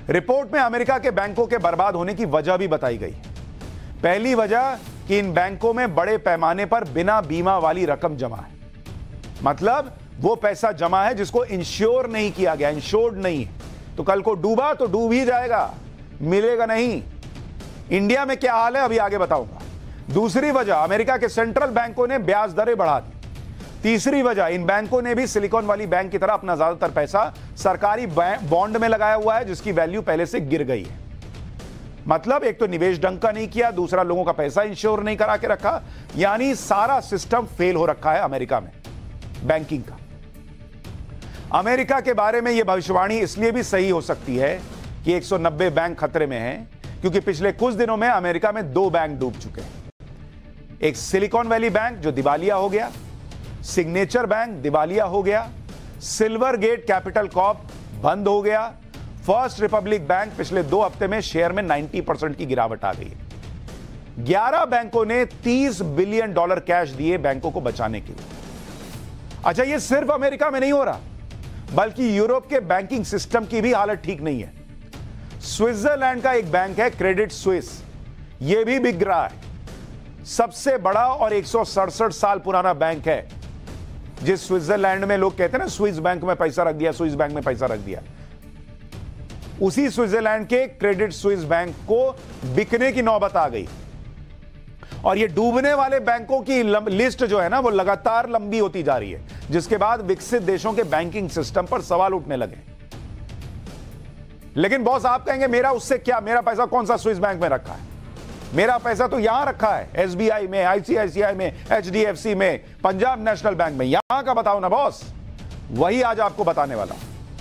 रिपोर्ट में अमेरिका के बैंकों के बर्बाद होने की वजह भी बताई गई। पहली वजह कि इन बैंकों में बड़े पैमाने पर बिना बीमा वाली रकम जमा है, मतलब वो पैसा जमा है जिसको इंश्योर नहीं किया गया, इंश्योर्ड नहीं है, तो कल को डूबा तो डूब ही जाएगा, मिलेगा नहीं। इंडिया में क्या हाल है अभी आगे बताऊंगा। दूसरी वजह, अमेरिका के सेंट्रल बैंकों ने ब्याज दरें बढ़ा दी। तीसरी वजह, इन बैंकों ने भी सिलिकॉन वाली बैंक की तरह अपना ज्यादातर पैसा सरकारी बॉन्ड में लगाया हुआ है, जिसकी वैल्यू पहले से गिर गई है। मतलब एक तो निवेश ढंग का नहीं किया, दूसरा लोगों का पैसा इंश्योर नहीं करा के रखा, यानी सारा सिस्टम फेल हो रखा है अमेरिका में बैंकिंग का। अमेरिका के बारे में यह भविष्यवाणी इसलिए भी सही हो सकती है कि 190 बैंक खतरे में हैं, क्योंकि पिछले कुछ दिनों में अमेरिका में 2 बैंक डूब चुके हैं। एक सिलिकॉन वैली बैंक जो दिवालिया हो गया, सिग्नेचर बैंक दिवालिया हो गया, सिल्वर गेट कैपिटल कॉर्प बंद हो गया, फर्स्ट रिपब्लिक बैंक पिछले 2 हफ्ते में शेयर में 90% की गिरावट आ गई। 11 बैंकों ने $30 बिलियन कैश दिए बैंकों को बचाने के लिए। अच्छा, यह सिर्फ अमेरिका में नहीं हो रहा, बल्कि यूरोप के बैंकिंग सिस्टम की भी हालत ठीक नहीं है। स्विट्जरलैंड का एक बैंक है क्रेडिट स्विस, यह भी बिक रहा है। सबसे बड़ा और 167 साल पुराना बैंक है। जिस स्विट्जरलैंड में लोग कहते हैं ना स्विस बैंक में पैसा रख दिया, स्विस बैंक में पैसा रख दिया, उसी स्विट्जरलैंड के क्रेडिट स्विस बैंक को बिकने की नौबत आ गई। और ये डूबने वाले बैंकों की लिस्ट जो है ना, वो लगातार लंबी होती जा रही है, जिसके बाद विकसित देशों के बैंकिंग सिस्टम पर सवाल उठने लगे। लेकिन बॉस, आप कहेंगे मेरा उससे क्या, मेरा पैसा कौन सा स्विस बैंक में रखा है? मेरा पैसा तो यहां रखा है, एसबीआई में, आईसीआईसीआई में, एचडीएफसी में, पंजाब नेशनल बैंक में। यहां का बताओ ना बॉस, वही आज आपको बताने वाला।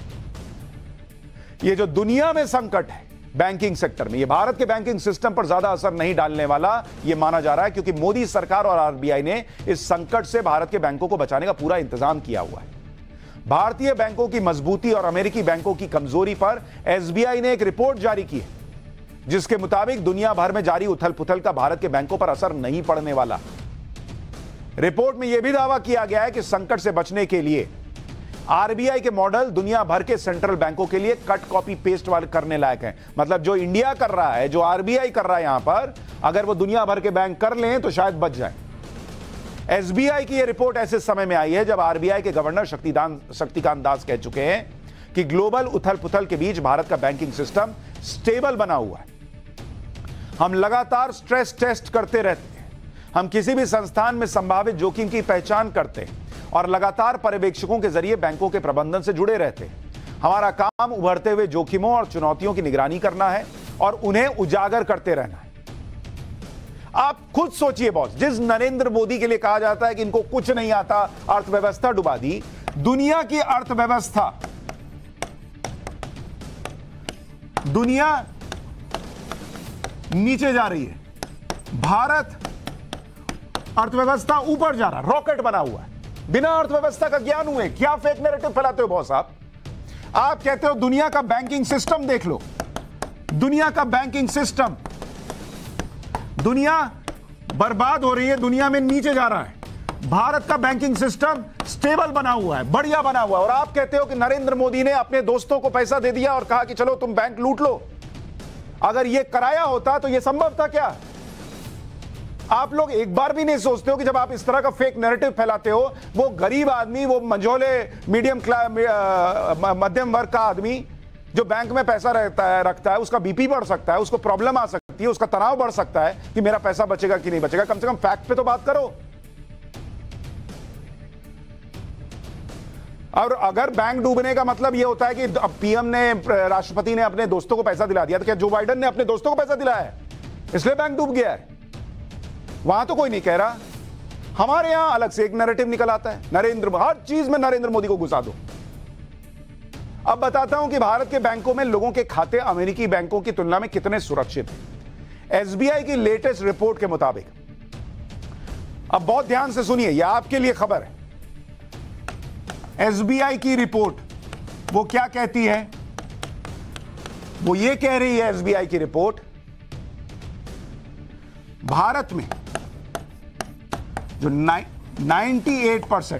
ये जो दुनिया में संकट है बैंकिंग सेक्टर में, ये भारत के बैंकिंग सिस्टम पर ज्यादा असर नहीं डालने वाला ये माना जा रहा है, क्योंकि मोदी सरकार और आरबीआई ने इस संकट से भारत के बैंकों को बचाने का पूरा इंतजाम किया हुआ है। भारतीय बैंकों की मजबूती और अमेरिकी बैंकों की कमजोरी पर एसबीआई ने एक रिपोर्ट जारी की है, जिसके मुताबिक दुनिया भर में जारी उथल पुथल का भारत के बैंकों पर असर नहीं पड़ने वाला। रिपोर्ट में यह भी दावा किया गया है कि संकट से बचने के लिए आरबीआई के मॉडल दुनिया भर के सेंट्रल बैंकों के लिए कट कॉपी पेस्ट वाले करने लायक हैं। मतलब जो इंडिया कर रहा है, जो आरबीआई कर रहा है यहां पर, अगर वो दुनिया भर के बैंक कर लें तो शायद बच जाए। एसबीआई की यह रिपोर्ट ऐसे समय में आई है जब आरबीआई के गवर्नर शक्तिकांत दास कह चुके हैं कि ग्लोबल उथल पुथल के बीच भारत का बैंकिंग सिस्टम स्टेबल बना हुआ है। हम लगातार स्ट्रेस टेस्ट करते रहते हैं, हम किसी भी संस्थान में संभावित जोखिम की पहचान करते हैं और लगातार पर्यवेक्षकों के जरिए बैंकों के प्रबंधन से जुड़े रहते हैं। हमारा काम उभरते हुए जोखिमों और चुनौतियों की निगरानी करना है और उन्हें उजागर करते रहना है। आप खुद सोचिए बॉस, जिस नरेंद्र मोदी के लिए कहा जाता है कि इनको कुछ नहीं आता, अर्थव्यवस्था डुबा दी, दुनिया की अर्थव्यवस्था, दुनिया नीचे जा रही है, भारत अर्थव्यवस्था ऊपर जा रहा, रॉकेट बना हुआ है। बिना अर्थव्यवस्था का ज्ञान हुए क्या फेक नैरेटिव फैलाते हो बॉस आप कहते हो दुनिया का बैंकिंग सिस्टम देख लो, दुनिया का बैंकिंग सिस्टम, दुनिया बर्बाद हो रही है, दुनिया में नीचे जा रहा है। भारत का बैंकिंग सिस्टम स्टेबल बना हुआ है, बढ़िया बना हुआ है, और आप कहते हो कि नरेंद्र मोदी ने अपने दोस्तों को पैसा दे दिया और कहा कि चलो तुम बैंक लूट लो। अगर यह कराया होता तो यह संभव था क्या? आप लोग एक बार भी नहीं सोचते हो कि जब आप इस तरह का फेक नैरेटिव फैलाते हो, वो गरीब आदमी, वो मंझोले मध्यम वर्ग का आदमी जो बैंक में पैसा रखता है, उसका बीपी बढ़ सकता है, उसको प्रॉब्लम आ सकती है, उसका तनाव बढ़ सकता है कि मेरा पैसा बचेगा कि नहीं बचेगा। कम से कम फैक्ट पे तो बात करो। और अगर बैंक डूबने का मतलब यह होता है कि अब पीएम ने, राष्ट्रपति ने अपने दोस्तों को पैसा दिला दिया, तो क्या जो बाइडेन ने अपने दोस्तों को पैसा दिलाया है इसलिए बैंक डूब गया है? वहां तो कोई नहीं कह रहा। हमारे यहां अलग से एक नैरेटिव निकल आता है, हर चीज में नरेंद्र मोदी को घुसा दो। अब बताता हूं कि भारत के बैंकों में लोगों के खाते अमेरिकी बैंकों की तुलना में कितने सुरक्षित हैं। एसबीआई की लेटेस्ट रिपोर्ट के मुताबिक, अब बहुत ध्यान से सुनिए, यह आपके लिए खबर है। एसबीआई की रिपोर्ट वो क्या कहती है? वो ये कह रही है एसबीआई की रिपोर्ट, भारत में जो 98%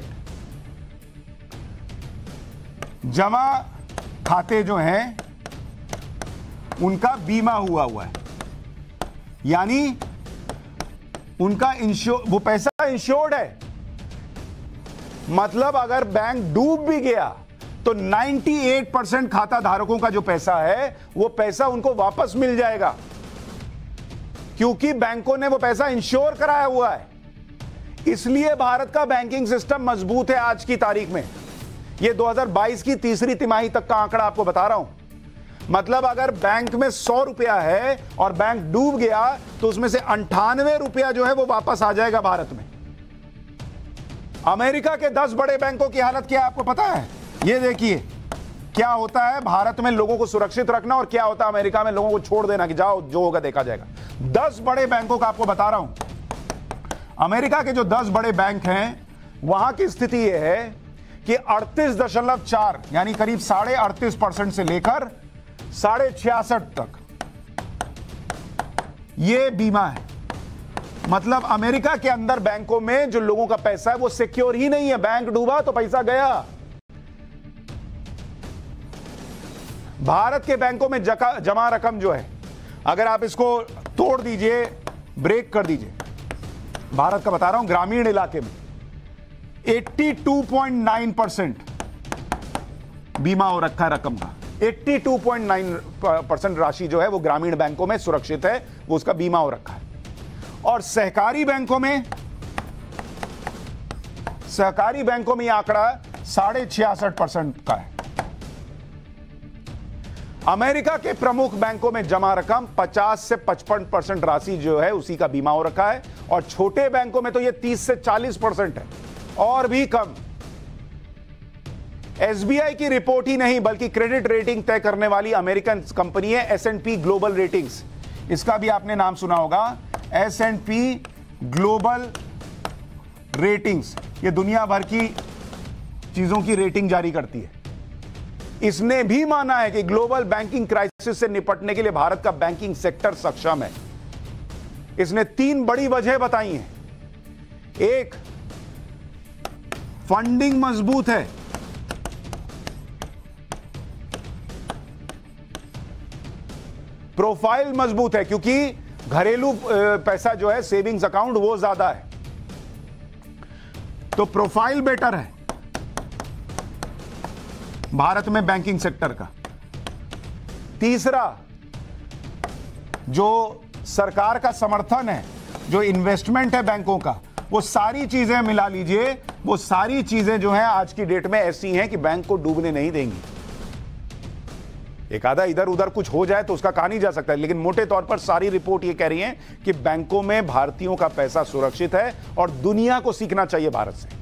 जमा खाते जो हैं उनका बीमा हुआ है, यानी उनका वो पैसा इंश्योर्ड है। मतलब अगर बैंक डूब भी गया तो 98% खाता धारकों का जो पैसा है वो पैसा उनको वापस मिल जाएगा, क्योंकि बैंकों ने वो पैसा इंश्योर कराया हुआ है। इसलिए भारत का बैंकिंग सिस्टम मजबूत है आज की तारीख में। ये 2022 की तीसरी तिमाही तक का आंकड़ा आपको बता रहा हूं। मतलब अगर बैंक में 100 रुपया है और बैंक डूब गया तो उसमें से 98 रुपया जो है वो वापस आ जाएगा भारत में। अमेरिका के 10 बड़े बैंकों की हालत क्या है आपको पता है? ये देखिए क्या होता है भारत में लोगों को सुरक्षित रखना और क्या होता है अमेरिका में लोगों को छोड़ देना कि जाओ जो होगा देखा जाएगा। 10 बड़े बैंकों का आपको बता रहा हूं। अमेरिका के जो 10 बड़े बैंक हैं वहां की स्थिति यह है कि 38.4 यानी करीब 38.5% से लेकर 66.5 तक ये बीमा है। मतलब अमेरिका के अंदर बैंकों में जो लोगों का पैसा है वो सिक्योर ही नहीं है। बैंक डूबा तो पैसा गया। भारत के बैंकों में जमा रकम जो है, अगर आप इसको तोड़ दीजिए, ब्रेक कर दीजिए, भारत का बता रहा हूं, ग्रामीण इलाके में 82.9% बीमा हो रखा है रकम का। 82.9% राशि जो है वो ग्रामीण बैंकों में सुरक्षित है, वो उसका बीमा हो रखा है। और सहकारी बैंकों में यह आंकड़ा 66.5% का है। अमेरिका के प्रमुख बैंकों में जमा रकम 50 से 55% राशि जो है उसी का बीमा हो रखा है, और छोटे बैंकों में तो यह 30 से 40% है और भी कम। एसबीआई की रिपोर्ट ही नहीं बल्कि क्रेडिट रेटिंग तय करने वाली अमेरिकन कंपनी है S&P ग्लोबल रेटिंग्स। इसका भी आपने नाम सुना होगा, S&P ग्लोबल रेटिंग्स। ये दुनिया भर की चीजों की रेटिंग जारी करती है। इसने भी माना है कि ग्लोबल बैंकिंग क्राइसिस से निपटने के लिए भारत का बैंकिंग सेक्टर सक्षम है। इसने 3 बड़ी वजह बताई हैं। एक, फंडिंग मजबूत है। प्रोफाइल मजबूत है क्योंकि घरेलू पैसा जो है सेविंग्स अकाउंट वो ज्यादा है, तो प्रोफाइल बेटर है भारत में बैंकिंग सेक्टर का। तीसरा, जो सरकार का समर्थन है, जो इन्वेस्टमेंट है बैंकों का, वो सारी चीजें मिला लीजिए, वो सारी चीजें जो हैं आज की डेट में ऐसी हैं कि बैंक को डूबने नहीं देंगी। एक आधा इधर उधर कुछ हो जाए तो उसका कहा नहीं जा सकता, लेकिन मोटे तौर पर सारी रिपोर्ट ये कह रही है कि बैंकों में भारतीयों का पैसा सुरक्षित है और दुनिया को सीखना चाहिए भारत से।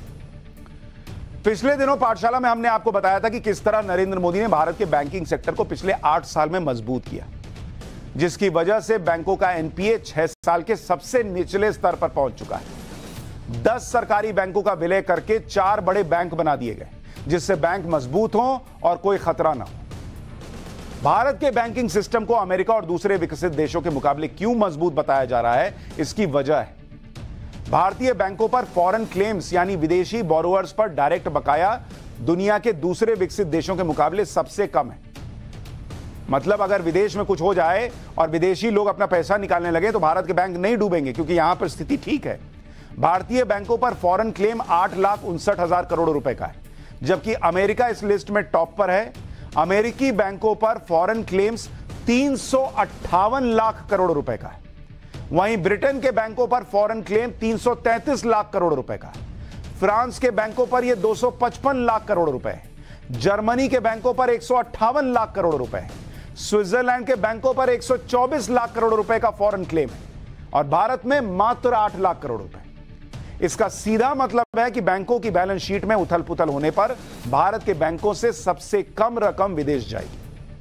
पिछले दिनों पाठशाला में हमने आपको बताया था कि किस तरह नरेंद्र मोदी ने भारत के बैंकिंग सेक्टर को पिछले 8 साल में मजबूत किया, जिसकी वजह से बैंकों का एनपीए 6 साल के सबसे निचले स्तर पर पहुंच चुका है। 10 सरकारी बैंकों का विलय करके 4 बड़े बैंक बना दिए गए, जिससे बैंक मजबूत हो और कोई खतरा ना हो। भारत के बैंकिंग सिस्टम को अमेरिका और दूसरे विकसित देशों के मुकाबले क्यों मजबूत बताया जा रहा है, इसकी वजह है भारतीय बैंकों पर फॉरेन क्लेम्स यानी विदेशी बोरोवर्स पर डायरेक्ट बकाया दुनिया के दूसरे विकसित देशों के मुकाबले सबसे कम है। मतलब अगर विदेश में कुछ हो जाए और विदेशी लोग अपना पैसा निकालने लगे तो भारत के बैंक नहीं डूबेंगे, क्योंकि यहां पर स्थिति ठीक है। भारतीय बैंकों पर फॉरेन क्लेम 8,59,000 करोड़ रुपए का है, जबकि अमेरिका इस लिस्ट में टॉप पर है। अमेरिकी बैंकों पर फॉरेन क्लेम्स 358 लाख करोड़ रुपए का है। वहीं ब्रिटेन के बैंकों पर फॉरेन क्लेम 333 लाख करोड़ रुपए का है। फ्रांस के बैंकों पर यह 255 लाख करोड़ रुपए है। जर्मनी के बैंकों पर 158 लाख करोड़ रुपए है। स्विट्जरलैंड के बैंकों पर 124 लाख करोड़ रुपए का फॉरेन क्लेम है और भारत में मात्र 8 लाख करोड़ रुपए। इसका सीधा मतलब है कि बैंकों की बैलेंस शीट में उथल पुथल होने पर भारत के बैंकों से सबसे कम रकम विदेश जाएगी।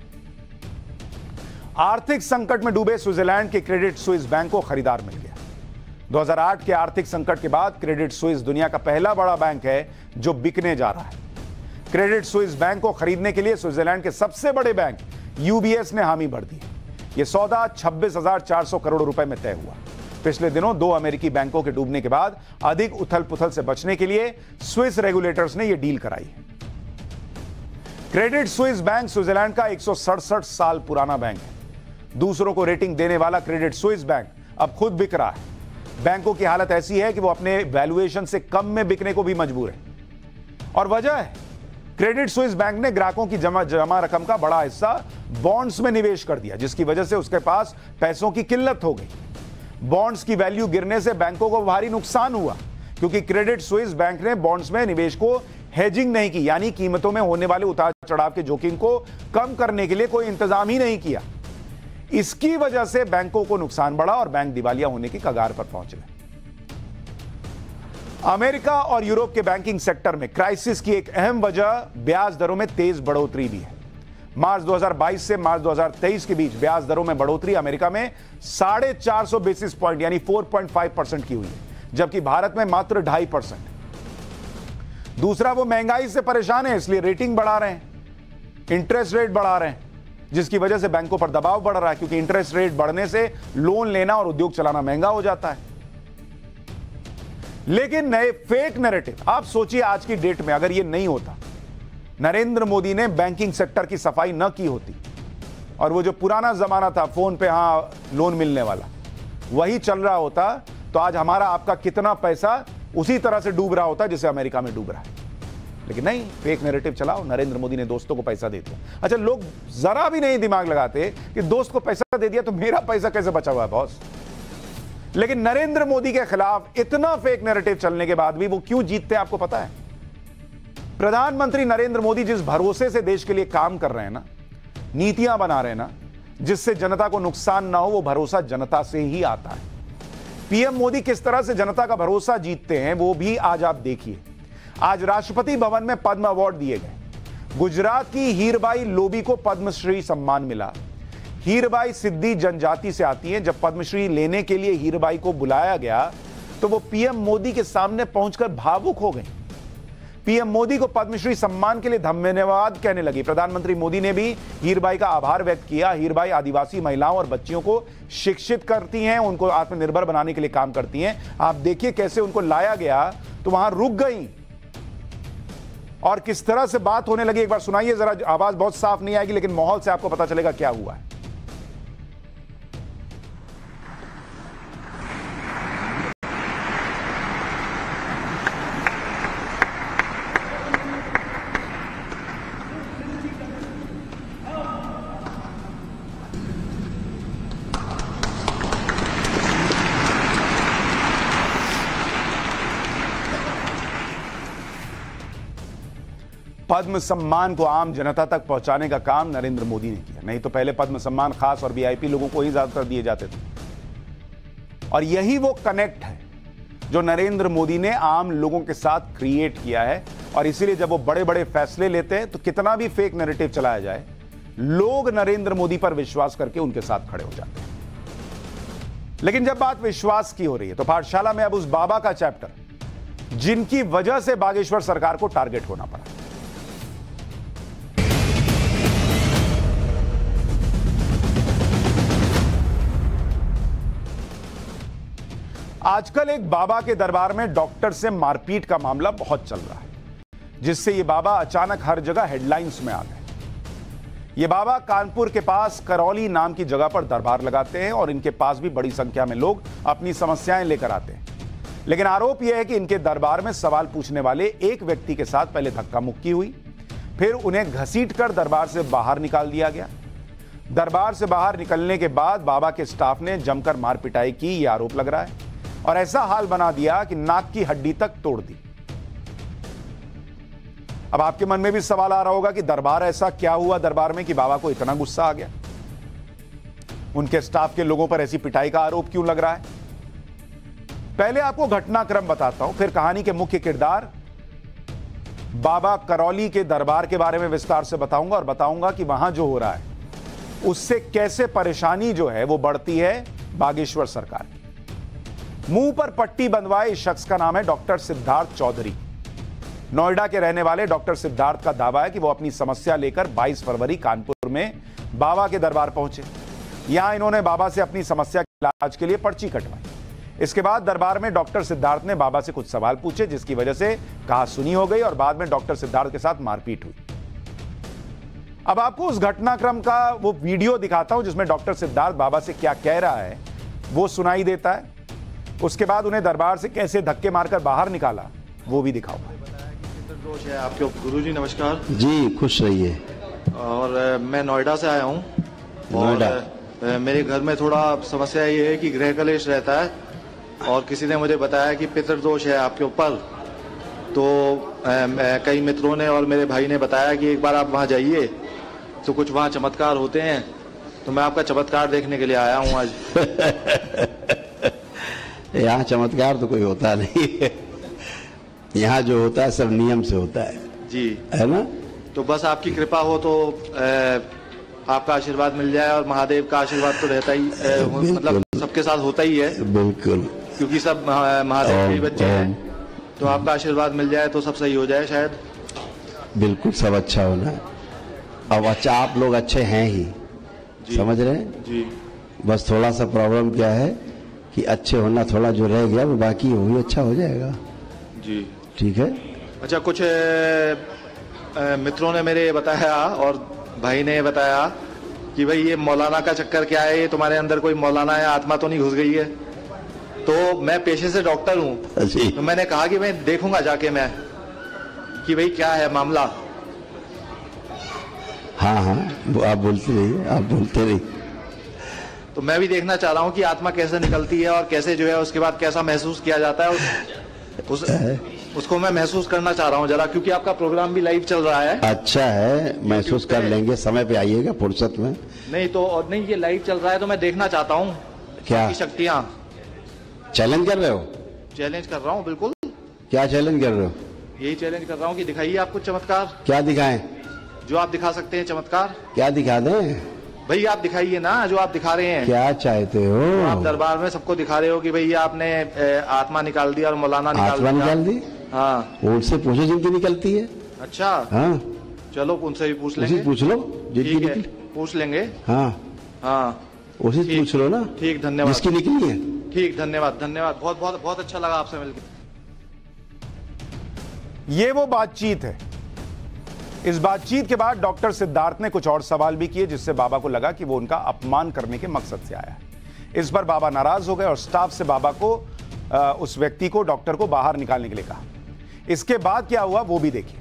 आर्थिक संकट में डूबे स्विट्जरलैंड के क्रेडिट स्विस बैंक को खरीदार मिल गया। 2008 के आर्थिक संकट के बाद क्रेडिट स्विस दुनिया का पहला बड़ा बैंक है जो बिकने जा रहा है। क्रेडिट स्विस बैंक को खरीदने के लिए स्विट्जरलैंड के सबसे बड़े बैंक यूबीएस ने हामी भर दी। यह सौदा 26,400 करोड़ रुपए में तय हुआ। पिछले दिनों 2 अमेरिकी बैंकों के डूबने के बाद अधिक उथल पुथल से बचने के लिए स्विस रेगुलेटर्स ने यह डील कराई है। क्रेडिट स्विस बैंक स्विट्जरलैंड का 167 साल पुराना बैंक है। दूसरों को रेटिंग देने वाला क्रेडिट स्विस बैंक अब खुद बिक रहा है। बैंकों की हालत ऐसी है कि वो अपने वैल्यूएशन से कम में बिकने को भी मजबूर है। और वजह है, क्रेडिट स्विस बैंक ने ग्राहकों की जमा रकम का बड़ा हिस्सा बॉन्ड्स में निवेश कर दिया, जिसकी वजह से उसके पास पैसों की किल्लत हो गई। बॉन्ड्स की वैल्यू गिरने से बैंकों को भारी नुकसान हुआ, क्योंकि क्रेडिट स्विस बैंक ने बॉन्ड्स में निवेश को हेजिंग नहीं की, यानी कीमतों में होने वाले उतार चढ़ाव के जोखिम को कम करने के लिए कोई इंतजाम ही नहीं किया। इसकी वजह से बैंकों को नुकसान बढ़ा और बैंक दिवालिया होने की कगार पर पहुंच गए। अमेरिका और यूरोप के बैंकिंग सेक्टर में क्राइसिस की एक अहम वजह ब्याज दरों में तेज बढ़ोतरी भी है। मार्च 2022 से मार्च 2023 के बीच ब्याज दरों में बढ़ोतरी अमेरिका में 450 बेसिस पॉइंट यानी 4.5% की हुई है, जबकि भारत में मात्र 2.5%। दूसरा, वो महंगाई से परेशान है, इसलिए रेटिंग बढ़ा रहे हैं, इंटरेस्ट रेट बढ़ा रहे हैं, जिसकी वजह से बैंकों पर दबाव बढ़ रहा है, क्योंकि इंटरेस्ट रेट बढ़ने से लोन लेना और उद्योग चलाना महंगा हो जाता है। लेकिन नए फेक नैरेटिव, आप सोचिए आज की डेट में अगर यह नहीं होता, नरेंद्र मोदी ने बैंकिंग सेक्टर की सफाई न की होती और वो जो पुराना जमाना था फोन पे लोन मिलने वाला, वही चल रहा होता, तो आज हमारा आपका कितना पैसा उसी तरह से डूब रहा होता जैसे अमेरिका में डूब रहा है। लेकिन नहीं, फेक नैरेटिव चलाओ, नरेंद्र मोदी ने दोस्तों को पैसा दे दिया। अच्छा, लोग जरा भी नहीं दिमाग लगाते कि दोस्त को पैसा दे दिया तो मेरा पैसा कैसे बचा हुआ है बॉस। लेकिन नरेंद्र मोदी के खिलाफ इतना फेक नैरेटिव चलने के बाद भी वो क्यों जीतते हैं, आपको पता है? प्रधानमंत्री नरेंद्र मोदी जिस भरोसे से देश के लिए काम कर रहे हैं ना, नीतियां बना रहे हैं ना, जिससे जनता को नुकसान ना हो, वो भरोसा जनता से ही आता है। पीएम मोदी किस तरह से जनता का भरोसा जीतते हैं वो भी आज आप देखिए। आज राष्ट्रपति भवन में पद्म अवार्ड दिए गए। गुजरात की हीरबाई लोबी को पद्मश्री सम्मान मिला। हीरबाई सिद्धी जनजाति से आती हैं। जब पद्मश्री लेने के लिए हीरबाई को बुलाया गया तो वो पीएम मोदी के सामने पहुंचकर भावुक हो गई। पीएम मोदी को पद्मश्री सम्मान के लिए धन्यवाद कहने लगी। प्रधानमंत्री मोदी ने भी हीरबाई का आभार व्यक्त किया। हीरबाई आदिवासी महिलाओं और बच्चियों को शिक्षित करती हैं, उनको आत्मनिर्भर बनाने के लिए काम करती हैं। आप देखिए कैसे उनको लाया गया तो वहां रुक गई और किस तरह से बात होने लगी। एक बार सुनाइए जरा, आवाज बहुत साफ नहीं आएगी लेकिन माहौल से आपको पता चलेगा क्या हुआ है। पद्म सम्मान को आम जनता तक पहुंचाने का काम नरेंद्र मोदी ने किया। नहीं तो पहले पद्म सम्मान खास और वीआईपी लोगों को ही ज्यादातर दिए जाते थे। और यही वो कनेक्ट है जो नरेंद्र मोदी ने आम लोगों के साथ क्रिएट किया है। और इसीलिए जब वो बड़े बड़े फैसले लेते हैं तो कितना भी फेक नैरेटिव चलाया जाए, लोग नरेंद्र मोदी पर विश्वास करके उनके साथ खड़े हो जाते हैं। लेकिन जब बात विश्वास की हो रही है तो पाठशाला में अब उस बाबा का चैप्टर जिनकी वजह से बागेश्वर सरकार को टारगेट होना पड़ा। आजकल एक बाबा के दरबार में डॉक्टर से मारपीट का मामला बहुत चल रहा है, जिससे ये बाबा अचानक हर जगह हेडलाइंस में आ गए। ये बाबा कानपुर के पास करौली नाम की जगह पर दरबार लगाते हैं और इनके पास भी बड़ी संख्या में लोग अपनी समस्याएं लेकर आते हैं। लेकिन आरोप यह है कि इनके दरबार में सवाल पूछने वाले एक व्यक्ति के साथ पहले धक्का मुक्की हुई, फिर उन्हें घसीटकर दरबार से बाहर निकाल दिया गया। दरबार से बाहर निकलने के बाद बाबा के स्टाफ ने जमकर मार पिटाई की, यह आरोप लग रहा है, और ऐसा हाल बना दिया कि नाक की हड्डी तक तोड़ दी। अब आपके मन में भी सवाल आ रहा होगा कि दरबार ऐसा क्या हुआ दरबार में कि बाबा को इतना गुस्सा आ गया, उनके स्टाफ के लोगों पर ऐसी पिटाई का आरोप क्यों लग रहा है। पहले आपको घटनाक्रम बताता हूं, फिर कहानी के मुख्य किरदार बाबा करौली के दरबार के बारे में विस्तार से बताऊंगा और बताऊंगा कि वहां जो हो रहा है उससे कैसे परेशानी जो है वो बढ़ती है बागेश्वर सरकार। मुंह पर पट्टी बंधवाए इस शख्स का नाम है डॉक्टर सिद्धार्थ चौधरी। नोएडा के रहने वाले डॉक्टर सिद्धार्थ का दावा है कि वो अपनी समस्या लेकर 22 फरवरी कानपुर में बाबा के दरबार पहुंचे। यहां इन्होंने बाबा से अपनी समस्या के इलाज के लिए पर्ची कटवाई। इसके बाद दरबार में डॉक्टर सिद्धार्थ ने बाबा से कुछ सवाल पूछे, जिसकी वजह से कहा सुनी हो गई और बाद में डॉक्टर सिद्धार्थ के साथ मारपीट हुई। अब आपको उस घटनाक्रम का वो वीडियो दिखाता हूं जिसमें डॉक्टर सिद्धार्थ बाबा से क्या कह रहा है वो सुनाई देता है। उसके बाद उन्हें दरबार से कैसे धक्के मारकर बाहर निकाला वो भी दिखाऊंगा। दोष है आपके गुरुजी, नमस्कार जी, खुश रहिए। और मैं नोएडा से आया हूँ। नोएडा मेरे घर में थोड़ा समस्या ये है कि गृह कलेश रहता है और किसी ने मुझे बताया कि पितृदोष है आपके ऊपर। तो कई मित्रों ने और मेरे भाई ने बताया कि एक बार आप वहाँ जाइए तो कुछ वहाँ चमत्कार होते हैं। तो मैं आपका चमत्कार देखने के लिए आया हूँ आज। यहाँ चमत्कार तो कोई होता नहीं है। यहाँ जो होता है सब नियम से होता है जी, है ना। तो बस आपकी कृपा हो तो आपका आशीर्वाद मिल जाए। और महादेव का आशीर्वाद तो रहता ही मतलब सबके साथ होता ही है, बिल्कुल, क्योंकि सब महादेव के ही बच्चे हैं। तो आपका आशीर्वाद मिल जाए तो सब सही हो जाए शायद। बिल्कुल, सब अच्छा होना है। अब अच्छा, आप लोग अच्छे हैं ही, समझ रहे हैं जी। बस थोड़ा सा प्रॉब्लम क्या है कि अच्छे होना थोड़ा जो रह गया वो बाकी वो भी अच्छा हो जाएगा जी। ठीक है। अच्छा, कुछ मित्रों ने मेरे बताया और भाई ने बताया कि भाई ये मौलाना का चक्कर क्या है, ये तुम्हारे अंदर कोई मौलाना या आत्मा तो नहीं घुस गई है। तो मैं पेशे से डॉक्टर हूँ, तो मैंने कहा कि मैं देखूंगा जाके मैं कि भाई क्या है मामला। हाँ हाँ, आप बोलते रहिए, आप बोलते रहिए। तो मैं भी देखना चाह रहा हूँ कि आत्मा कैसे निकलती है और कैसे जो है उसके बाद कैसा महसूस किया जाता है। उसको मैं महसूस करना चाह रहा हूँ जरा, क्योंकि आपका प्रोग्राम भी लाइव चल रहा है। अच्छा है, महसूस कर लेंगे, समय पे आइएगा फुर्सत में। नहीं तो और नहीं, ये लाइव चल रहा है तो मैं देखना चाहता हूँ क्या शक्तियाँ। चैलेंज कर रहे हो? चैलेंज कर रहा हूँ, बिल्कुल। क्या चैलेंज कर रहे हो? यही चैलेंज कर रहा हूँ कि दिखाइए आप कुछ चमत्कार। क्या दिखाएं? जो आप दिखा सकते हैं चमत्कार। क्या दिखा दें? भाई आप दिखाइए ना जो आप दिखा रहे हैं। क्या चाहते हो? आप दरबार में सबको दिखा रहे हो कि भैया आपने आत्मा निकाल दी और मौलाना निकाल दी। हाँ, उनसे पूछो जिनकी निकलती है। अच्छा, हाँ, चलो उनसे भी पूछ लेंगे। पूछ लो ठीक है, पूछ लेंगे। हाँ हाँ, उसी से पूछ लो ना। ठीक, धन्यवाद। जिसकी निकली है। ठीक, धन्यवाद धन्यवाद, बहुत बहुत बहुत अच्छा लगा आपसे मिलकर। ये वो बातचीत है। इस बातचीत के बाद डॉक्टर सिद्धार्थ ने कुछ और सवाल भी किए जिससे बाबा को लगा कि वो उनका अपमान करने के मकसद से आया है। इस पर बाबा नाराज हो गए और स्टाफ से बाबा को उस व्यक्ति को, डॉक्टर को बाहर निकालने के लिए कहा। इसके बाद क्या हुआ वो भी देखिए।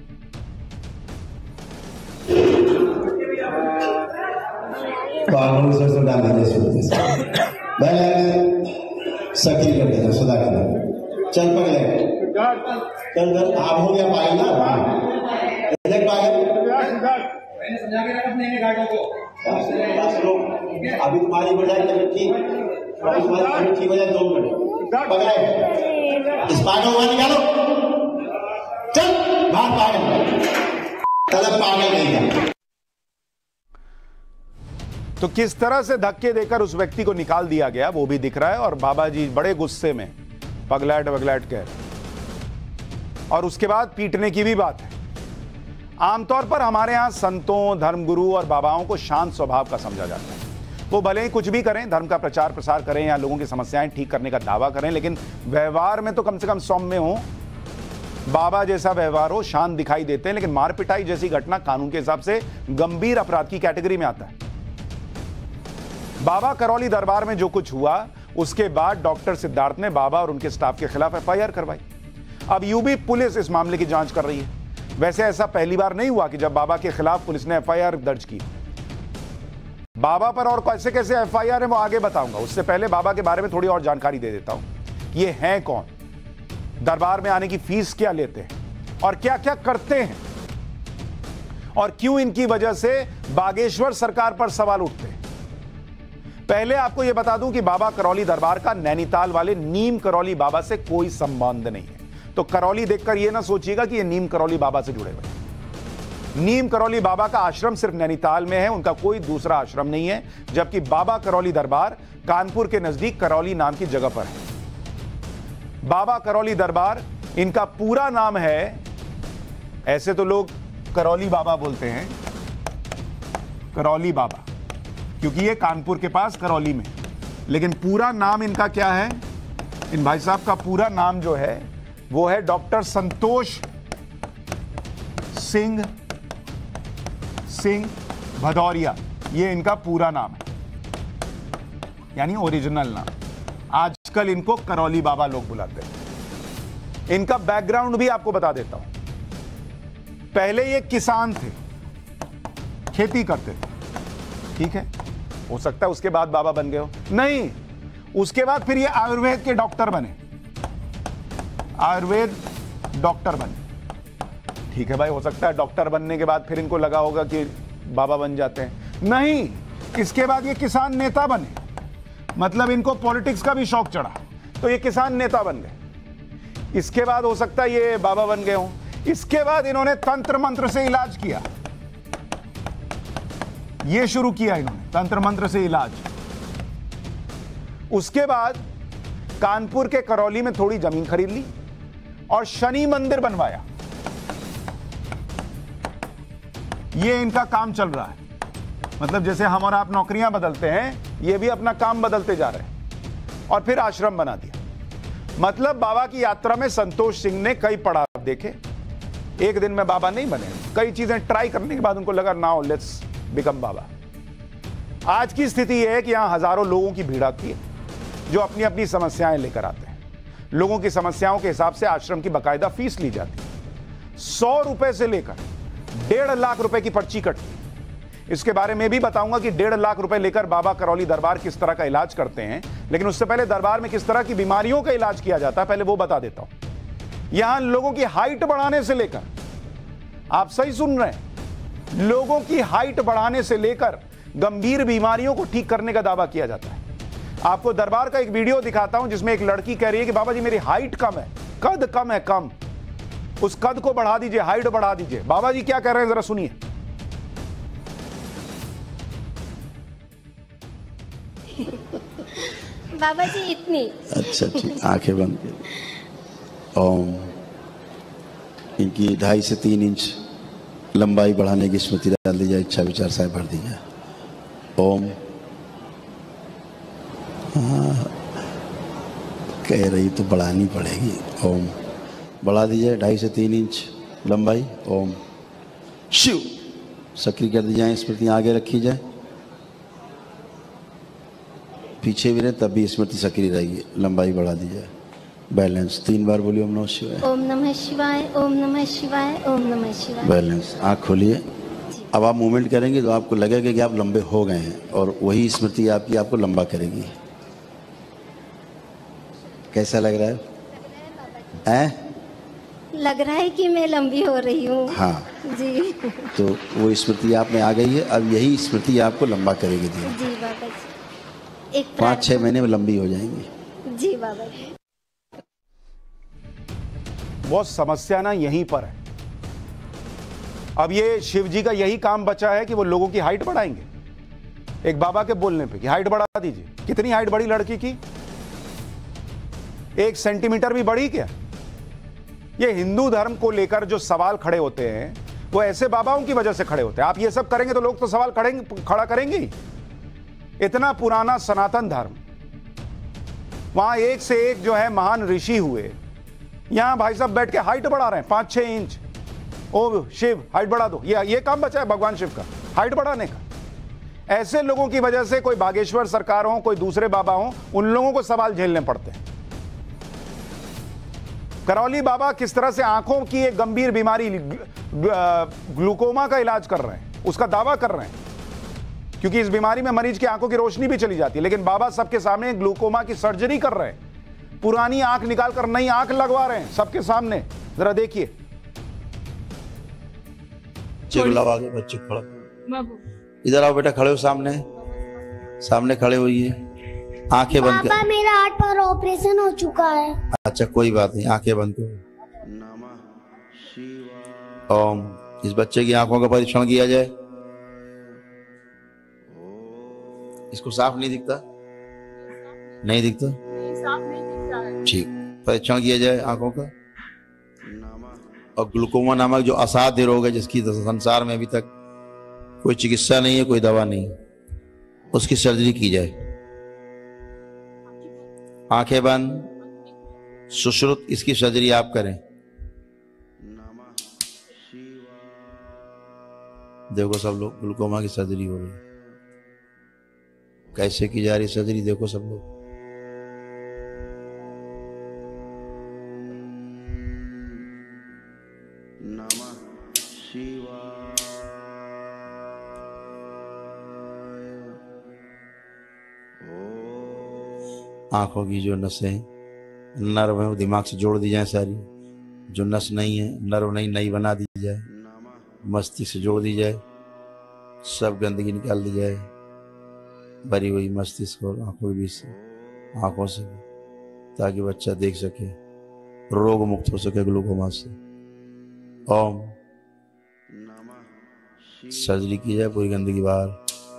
सखी कर देना, सुधा कर देना। चल पकड़े, चल चल, आप हो गया पागल ना। अभी तुम्हारी बजाय तबीयत ठीक, तुम्हारी ठीक हो जाए 2 मिनट। पकड़े, इस पागल को निकालो। चल बाहर, पागल तलब पागल नहीं है। तो किस तरह से धक्के देकर उस व्यक्ति को निकाल दिया गया वो भी दिख रहा है और बाबा जी बड़े गुस्से में पगलैट वगलैट कह रहे। और उसके बाद पीटने की भी बात है। आमतौर पर हमारे यहां संतों, धर्मगुरु और बाबाओं को शांत स्वभाव का समझा जाता है। वो भले ही कुछ भी करें, धर्म का प्रचार प्रसार करें या लोगों की समस्याएं ठीक करने का दावा करें, लेकिन व्यवहार में तो कम से कम सौम्य हो, बाबा जैसा व्यवहार हो, शांत दिखाई देते हैं। लेकिन मार पिटाई जैसी घटना कानून के हिसाब से गंभीर अपराध की कैटेगरी में आता है। बाबा करौली दरबार में जो कुछ हुआ उसके बाद डॉक्टर सिद्धार्थ ने बाबा और उनके स्टाफ के खिलाफ एफआईआर करवाई। अब यूपी पुलिस इस मामले की जांच कर रही है। वैसे ऐसा पहली बार नहीं हुआ कि जब बाबा के खिलाफ पुलिस ने एफआईआर दर्ज की। बाबा पर और कैसे कैसे एफआईआर है वो आगे बताऊंगा। उससे पहले बाबा के बारे में थोड़ी और जानकारी दे देता हूं। ये हैं कौन, दरबार में आने की फीस क्या लेते हैं और क्या क्या करते हैं, और क्यों इनकी वजह से बागेश्वर सरकार पर सवाल उठते हैं। पहले आपको यह बता दूं कि बाबा करौली दरबार का नैनीताल वाले नीम करौली बाबा से कोई संबंध नहीं है। तो करौली देखकर यह ना सोचिएगा कि ये नीम करौली बाबा से जुड़े हुए। नीम करौली बाबा का आश्रम सिर्फ नैनीताल में है, उनका कोई दूसरा आश्रम नहीं है। जबकि बाबा करौली दरबार कानपुर के नजदीक करौली नाम की जगह पर है। बाबा करौली दरबार इनका पूरा नाम है, ऐसे तो लोग करौली बाबा बोलते हैं, करौली बाबा, क्योंकि ये कानपुर के पास करौली में, लेकिन पूरा नाम इनका क्या है? इन भाई साहब का पूरा नाम जो है वो है डॉक्टर संतोष सिंह सिंह भदौरिया, ये इनका पूरा नाम है, यानी ओरिजिनल नाम। आजकल इनको करौली बाबा लोग बुलाते हैं। इनका बैकग्राउंड भी आपको बता देता हूं। पहले ये किसान थे, खेती करते थे, ठीक है, हो सकता है उसके बाद बाबा बन गए हो, नहीं, उसके बाद फिर ये आयुर्वेद के डॉक्टर बने, आयुर्वेद डॉक्टर बने, ठीक है भाई, हो सकता है डॉक्टर बनने के बाद फिर इनको लगा होगा कि बाबा बन जाते हैं, नहीं, इसके बाद ये किसान नेता बने, मतलब इनको पॉलिटिक्स का भी शौक चढ़ा तो ये किसान नेता बन गए। इसके बाद हो सकता है ये बाबा बन गए हों। इसके बाद इन्होंने तंत्र मंत्र से इलाज किया, ये शुरू किया इन्होंने, तंत्र मंत्र से इलाज। उसके बाद कानपुर के करौली में थोड़ी जमीन खरीद ली और शनि मंदिर बनवाया। ये इनका काम चल रहा है, मतलब जैसे हम और आप नौकरियां बदलते हैं, ये भी अपना काम बदलते जा रहे हैं। और फिर आश्रम बना दिया। मतलब बाबा की यात्रा में संतोष सिंह ने कई पड़ाव देखे, एक दिन में बाबा नहीं बने, कई चीजें ट्राई करने के बाद उनको लगा नाउ लेट्स बिकम बाबा। आज की स्थिति यह है कि यहां हजारों लोगों की भीड़ आती है जो अपनी अपनी समस्याएं लेकर आते हैं। लोगों की समस्याओं के हिसाब से आश्रम की बकायदा फीस ली जाती है। 100 रुपए से लेकर 1.5 लाख रुपए की पर्ची कटती है। इसके बारे में भी बताऊंगा कि 1.5 लाख रुपए लेकर बाबा करौली दरबार किस तरह का इलाज करते हैं, लेकिन उससे पहले दरबार में किस तरह की बीमारियों का इलाज किया जाता है पहले वो बता देता हूं। यहां लोगों की हाइट बढ़ाने से लेकर, आप सही सुन रहे हैं, लोगों की हाइट बढ़ाने से लेकर गंभीर बीमारियों को ठीक करने का दावा किया जाता है। आपको दरबार का एक वीडियो दिखाता हूं जिसमें एक लड़की कह रही है कि बाबा जी मेरी हाइट कम है, कद कम है, कम, उस कद को बढ़ा दीजिए, हाइट बढ़ा दीजिए। बाबा जी क्या कह रहे हैं जरा सुनिए। बाबा जी इतनी। अच्छा ठीक, आंखें बंद कर। ओम। इनकी 2.5 से 3 इंच लंबाई बढ़ाने की स्मृति डाल दी जाए, इच्छा विचार साहब भर दी जाए। ओम। हाँ, कह रही तो बढ़ानी पड़ेगी। ओम बढ़ा दीजिए, 2.5 से 3 इंच लंबाई। ओम शिव सक्रिय कर दी जाए, स्मृति आगे रखी जाए, पीछे भी रहे तब भी स्मृति सक्रिय रहेगी, लंबाई बढ़ा दी जाए। बैलेंस 3 बार बोलिए ओम नमः शिवाय, ओम नमः शिवाय, ओम नमः शिवाय, ओम नमः शिवाय। बैलेंस। आँख खोलिए। अब आप मूवमेंट करेंगे तो आपको लगेगा कि आप लंबे हो गए हैं और वही स्मृति आपकी आपको लंबा करेगी। कैसा लग रहा है? लग रहा है कि मैं लंबी हो रही हूँ। हाँ जी। तो वो स्मृति आप में आ गई है, अब यही स्मृति आपको लंबा करेगी। जी बाबा जी। 5-6 महीने में लंबी हो जाएंगी। जी बाबा जी। वो समस्या ना यहीं पर है। अब ये शिव जी का यही काम बचा है कि वो लोगों की हाइट बढ़ाएंगे। एक बाबा के बोलने पे कि हाइट बढ़ा दीजिए। कितनी हाइट बढ़ी लड़की की? 1 सेंटीमीटर भी बढ़ी क्या? ये हिंदू धर्म को लेकर जो सवाल खड़े होते हैं वो ऐसे बाबाओं की वजह से खड़े होते हैं। आप ये सब करेंगे तो लोग तो सवाल खड़ा करेंगे। इतना पुराना सनातन धर्म, वहां एक से एक जो है महान ऋषि हुए, यहां भाई साहब बैठ के हाइट बढ़ा रहे हैं 5-6 इंच। ओ शिव हाइट बढ़ा दो, ये काम बचा है भगवान शिव का, हाइट बढ़ाने का। ऐसे लोगों की वजह से कोई बागेश्वर सरकार हो, कोई दूसरे बाबा हो, उन लोगों को सवाल झेलने पड़ते हैं। करौली बाबा किस तरह से आंखों की एक गंभीर बीमारी ग्लूकोमा का इलाज कर रहे हैं, उसका दावा कर रहे हैं, क्योंकि इस बीमारी में मरीज की आंखों की रोशनी भी चली जाती है। लेकिन बाबा सबके सामने ग्लूकोमा की सर्जरी कर रहे हैं, पुरानी आंख निकाल कर नई आंख लगवा रहे हैं सबके सामने। जरा देखिए। आगे बच्चे खड़ा, इधर आओ बेटा, खड़े हो सामने, सामने खड़े होइए, आंखें बंद कर। पापा मेरा 8 बार ऑपरेशन हो चुका है। अच्छा कोई बात नहीं, आंखें बंद करो। ओम। इस बच्चे की आंखों का परीक्षण किया जाए। इसको साफ नहीं दिखता? नहीं दिखता? ठीक, परीक्षण किया जाए आंखों का। और ग्लूकोमा नामक जो असाध्य रोग है, जिसकी संसार में अभी तक कोई चिकित्सा नहीं है, कोई दवा नहीं, उसकी सर्जरी की जाए। आंखें बंद, सुश्रुत, इसकी सर्जरी आप करें। देखो सब लोग, ग्लूकोमा की सर्जरी हो रही है। कैसे की जा रही सर्जरी देखो सब लोग। नमः शिवाय। आंखों की जो नसें नर्व है वो दिमाग से जोड़ दी जाए, सारी जो नस नहीं है, नर्व नहीं, नई बना दी जाए, मस्तिष्क से जोड़ दी जाए, सब गंदगी निकाल दी जाए, भरी हुई मस्तिष्क और आंखों के बीच से, आंखों से, ताकि बच्चा देख सके, रोग मुक्त हो सके ग्लूकोमा से। ओम सर्जरी की जाए, पूरी गंदगी बाहर।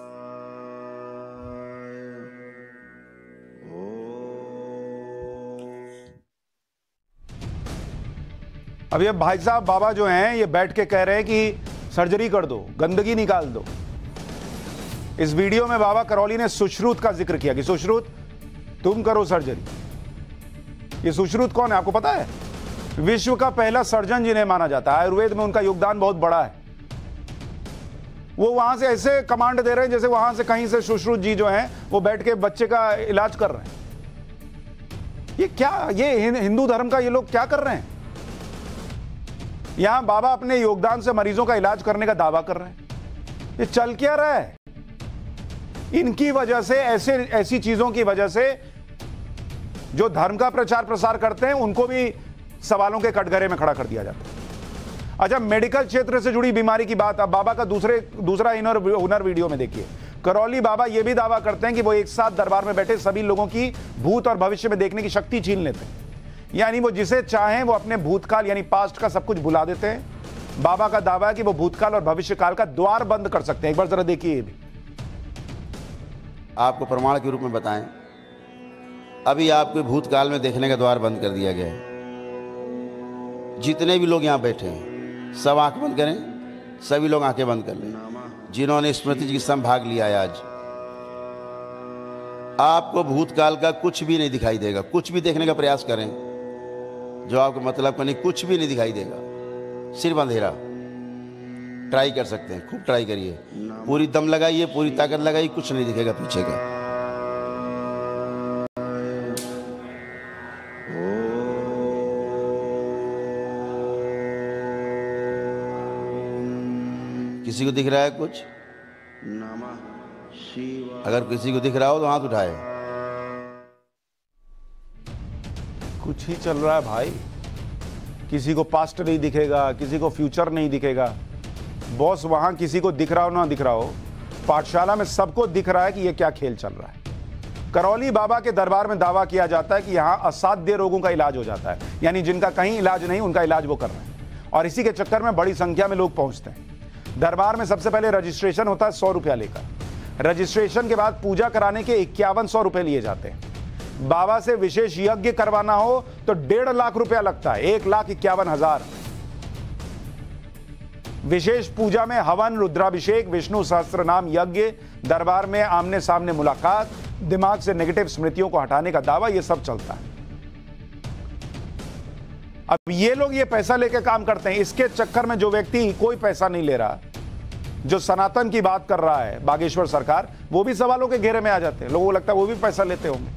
अब ये भाई साहब बाबा जो हैं ये बैठ के कह रहे हैं कि सर्जरी कर दो, गंदगी निकाल दो। इस वीडियो में बाबा करौली ने सुश्रुत का जिक्र किया कि सुश्रुत तुम करो सर्जरी। ये सुश्रुत कौन है आपको पता है? विश्व का पहला सर्जन जिन्हें माना जाता है, आयुर्वेद में उनका योगदान बहुत बड़ा है। वो वहां से ऐसे कमांड दे रहे हैं जैसे वहां से कहीं से सुश्रुत जी जो हैं वो बैठ के बच्चे का इलाज कर रहे हैं। ये क्या, ये हिंदू धर्म का ये लोग क्या कर रहे हैं? यहां बाबा अपने योगदान से मरीजों का इलाज करने का दावा कर रहे हैं। ये चल क्या रहा है? इनकी वजह से, ऐसी चीजों की वजह से जो धर्म का प्रचार प्रसार करते हैं उनको भी सवालों के कटघरे में खड़ा कर दिया जाता है। अच्छा, मेडिकल क्षेत्र से जुड़ी बीमारी की बात अब बाबा का दूसरा हुनर वीडियो में देखिए। करौली बाबा यह भी दावा करते हैं कि वो एक साथ दरबार में बैठे सभी लोगों की भूत और भविष्य में देखने की शक्ति छीन लेते हैं। यानी वो जिसे चाहें वो अपने भूतकाल यानी पास्ट का सब कुछ भुला देते हैं। बाबा का दावा है कि वो भूतकाल और भविष्य काल का द्वार बंद कर सकते हैं। एक बार जरा देखिए ये भी। आपको प्रमाण के रूप में बताएं, अभी आपके भूतकाल में देखने का द्वार बंद कर दिया गया है। जितने भी लोग यहाँ बैठे हैं सब आंख बंद करें, सभी लोग आंखें बंद कर लें। जिन्होंने स्मृति चिकित्सा में भाग लिया है आज, आपको भूतकाल का कुछ भी नहीं दिखाई देगा। कुछ भी देखने का प्रयास करें जो आपको मतलब का नहीं, कुछ भी नहीं दिखाई देगा, सिर्फ अंधेरा। ट्राई कर सकते हैं, खूब ट्राई करिए, पूरी दम लगाइए, पूरी ताकत लगाइए, कुछ नहीं दिखेगा पीछे का। किसी को दिख रहा है कुछ? नमः शिवाय। अगर किसी को दिख रहा हो तो हाथ उठाए। कुछ ही चल रहा है भाई। किसी को पास्ट नहीं दिखेगा, किसी को फ्यूचर नहीं दिखेगा। बॉस वहां किसी को दिख रहा हो ना दिख रहा हो, पाठशाला में सबको दिख रहा है कि यह क्या खेल चल रहा है। करौली बाबा के दरबार में दावा किया जाता है कि यहां असाध्य रोगों का इलाज हो जाता है, यानी जिनका कहीं इलाज नहीं उनका इलाज वो कर रहे हैं। और इसी के चक्कर में बड़ी संख्या में लोग पहुंचते हैं। दरबार में सबसे पहले रजिस्ट्रेशन होता है 100 रुपया लेकर। रजिस्ट्रेशन के बाद पूजा कराने के 5100 रुपए लिए जाते हैं। बाबा से विशेष यज्ञ करवाना हो तो 1.5 लाख रुपया लगता है, 1,51,000। विशेष पूजा में हवन, रुद्राभिषेक, विष्णु सहस्त्र नाम यज्ञ, दरबार में आमने सामने मुलाकात, दिमाग से नेगेटिव स्मृतियों को हटाने का दावा, यह सब चलता है। अब ये लोग ये पैसा लेके काम करते हैं। इसके चक्कर में जो व्यक्ति कोई पैसा नहीं ले रहा, जो सनातन की बात कर रहा है बागेश्वर सरकार, वो भी सवालों के घेरे में आ जाते हैं। लोगों को लगता है वो भी पैसा लेते होंगे।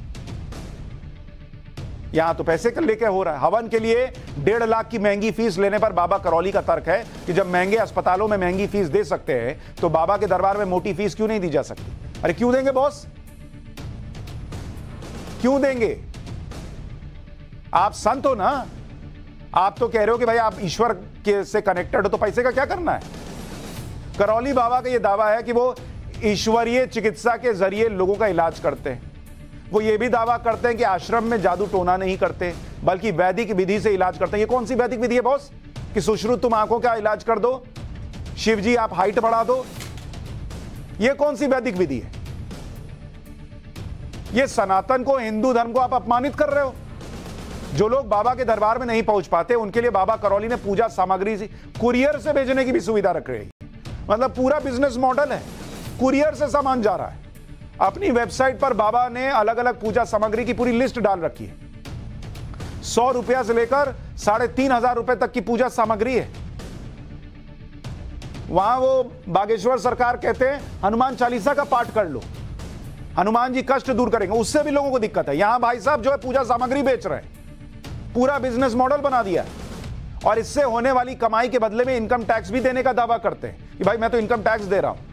यहां तो पैसे लेके हो रहा है। हवन के लिए 1.5 लाख की महंगी फीस लेने पर बाबा करौली का तर्क है कि जब महंगे अस्पतालों में महंगी फीस दे सकते हैं तो बाबा के दरबार में मोटी फीस क्यों नहीं दी जा सकती? अरे क्यों देंगे बॉस, क्यों देंगे? आप संत हो ना, आप तो कह रहे हो कि भाई आप ईश्वर के से कनेक्टेड हो, तो पैसे का क्या करना है? करौली बाबा का यह दावा है कि वो ईश्वरीय चिकित्सा के जरिए लोगों का इलाज करते हैं। वो ये भी दावा करते हैं कि आश्रम में जादू टोना नहीं करते, बल्कि वैदिक विधि से इलाज करते हैं। ये कौन सी वैदिक विधि है बॉस कि सुश्रुत तुम आंखों का इलाज कर दो, शिवजी आप हाइट बढ़ा दो? ये कौन सी वैदिक विधि है? ये सनातन को, हिंदू धर्म को आप अपमानित कर रहे हो। जो लोग बाबा के दरबार में नहीं पहुंच पाते उनके लिए बाबा करौली ने पूजा सामग्री कुरियर से भेजने की भी सुविधा रख रही है। मतलब पूरा बिजनेस मॉडल है, कुरियर से सामान जा रहा है। अपनी वेबसाइट पर बाबा ने अलग अलग पूजा सामग्री की पूरी लिस्ट डाल रखी है। 100 रुपया से लेकर 3,500 रुपए तक की पूजा सामग्री है। वहां वो बागेश्वर सरकार कहते हैं हनुमान चालीसा का पाठ कर लो, हनुमान जी कष्ट दूर करेंगे, उससे भी लोगों को दिक्कत है। यहां भाई साहब जो है पूजा सामग्री बेच रहे हैं, पूरा बिजनेस मॉडल बना दिया है और इससे होने वाली कमाई के बदले में इनकम टैक्स भी देने का दावा करते हैं कि भाई मैं तो इनकम टैक्स दे रहा हूं।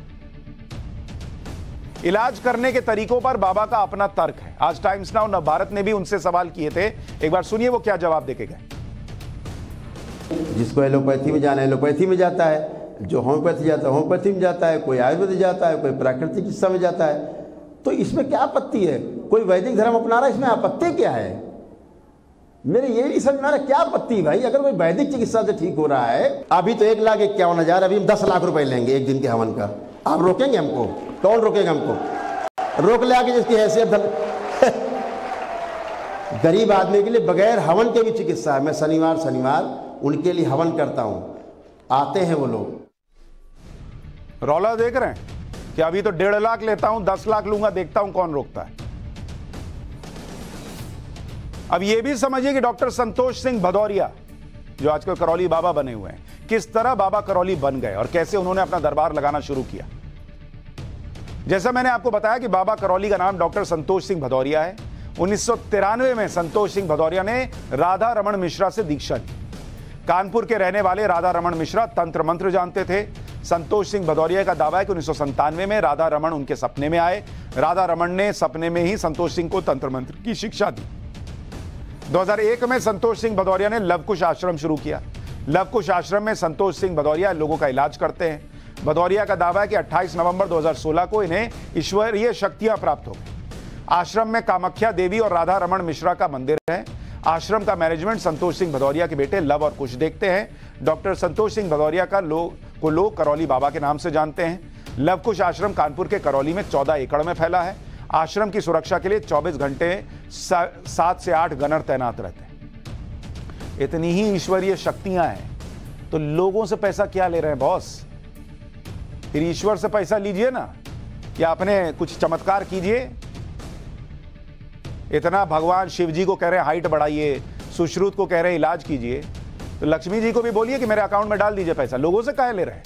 इलाज करने के तरीकों पर बाबा का अपना तर्क है। आज टाइम्स नाउ नव भारत ने भी उनसे सवाल किए थे, एक बार सुनिए वो क्या जवाब देके गए। जिसको एलोपैथी में जाना है एलोपैथी में जाता है, जो होम्योपैथी जाता है होम्योपैथी में जाता है, कोई आयुर्वेद जाता है, कोई प्राकृतिक चिकित्सा में जाता है। तो इसमें क्या आपत्ति है? कोई वैदिक धर्म अपना रहा है, इसमें आपत्ति क्या है? मेरे ये नहीं समझ में आ रहा क्या आपत्ति भाई? अगर कोई वैदिक चिकित्सा से ठीक हो रहा है, अभी तो 1,51,000, अभी हम 10 लाख रुपए लेंगे एक दिन के हवन का। आप रोकेंगे हमको? कौन रोकेगा हमको? रोक ले आके जिसकी हैसियत गरीब आदमी के लिए बगैर हवन के भी चिकित्सा है। मैं शनिवार उनके लिए हवन करता हूं, आते हैं वो लोग। रौला देख रहे हैं कि अभी तो 1.5 लाख लेता हूं, 10 लाख लूंगा, देखता हूं कौन रोकता है। अब यह भी समझिए कि डॉक्टर संतोष सिंह भदौरिया जो आजकल करौली बाबा बने हुए हैं, किस तरह बाबा करौली बन गए और कैसे उन्होंने अपना दरबार लगाना शुरू किया। जैसा मैंने आपको बताया कि बाबा करौली का नाम डॉक्टर संतोष सिंह भदौरिया है। 1993 में संतोष सिंह भदौरिया ने राधा रमन मिश्रा से दीक्षा ली। कानपुर के रहने वाले राधा रमन मिश्रा तंत्र मंत्र जानते थे। संतोष सिंह भदौरिया का दावा है कि 1997 में राधा रमन उनके सपने में आए। राधा रमन ने सपने में ही संतोष सिंह को तंत्र मंत्र की शिक्षा दी। 2001 में संतोष सिंह भदौरिया ने लवकुश आश्रम शुरू किया। लवकुश आश्रम में संतोष सिंह भदौरिया लोगों का इलाज करते हैं। भदौरिया का दावा है कि 28 नवंबर 2016 को इन्हें ईश्वरीय शक्तियां प्राप्त हो गई। आश्रम में कामाख्या देवी और राधा रमन मिश्रा का मंदिर है। आश्रम का मैनेजमेंट संतोष सिंह भदौरिया के बेटे लव और कुश देखते हैं। डॉक्टर संतोष सिंह भदौरिया का लोग करौली बाबा के नाम से जानते हैं। लवकुश आश्रम कानपुर के करौली में 14 एकड़ में फैला है। आश्रम की सुरक्षा के लिए 24 घंटे 7 से 8 गनर तैनात रहते हैं। इतनी ही ईश्वरीय शक्तियां हैं तो लोगों से पैसा क्या ले रहे हैं बॉस? फिर ईश्वर से पैसा लीजिए ना, या अपने कुछ चमत्कार कीजिए। इतना भगवान शिव जी को कह रहे हैं हाइट बढ़ाइए, सुश्रुत को कह रहे हैं इलाज कीजिए, तो लक्ष्मी जी को भी बोलिए कि मेरे अकाउंट में डाल दीजिए पैसा। लोगों से काहे ले रहे हैं?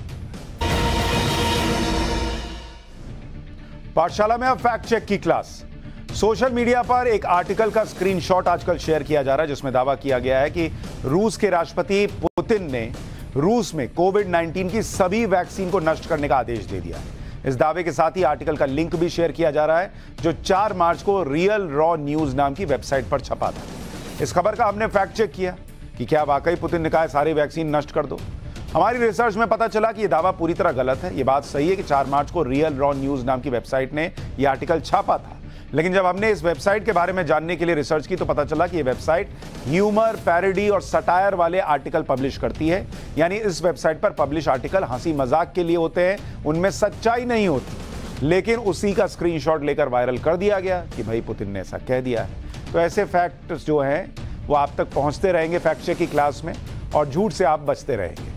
पाठशाला में अब फैक्ट चेक की क्लास। सोशल मीडिया पर एक आर्टिकल का स्क्रीनशॉट आजकल शेयर किया जा रहा है जिसमें दावा किया गया है कि रूस के राष्ट्रपति पुतिन ने रूस में कोविड-19 की सभी वैक्सीन को नष्ट करने का आदेश दे दिया है। इस दावे के साथ ही आर्टिकल का लिंक भी शेयर किया जा रहा है जो 4 मार्च को रियल रॉ न्यूज नाम की वेबसाइट पर छपा था। इस खबर का हमने फैक्ट चेक किया कि क्या वाकई पुतिन ने कहा सारी वैक्सीन नष्ट कर दो। हमारी रिसर्च में पता चला कि यह दावा पूरी तरह गलत है। यह बात सही है कि 4 मार्च को रियल रॉ न्यूज नाम की वेबसाइट ने यह आर्टिकल छापा था, लेकिन जब हमने इस वेबसाइट के बारे में जानने के लिए रिसर्च की तो पता चला कि यह वेबसाइट ह्यूमर, पैरोडी और सटायर वाले आर्टिकल पब्लिश करती है। यानी इस वेबसाइट पर पब्लिश आर्टिकल हंसी मजाक के लिए होते हैं, उनमें सच्चाई नहीं होती। लेकिन उसी का स्क्रीनशॉट लेकर वायरल कर दिया गया कि भाई पुतिन ने ऐसा कह दिया है। तो ऐसे फैक्ट्स जो हैं वो आप तक पहुंचते रहेंगे फैक्ट चेक की क्लास में, और झूठ से आप बचते रहेंगे।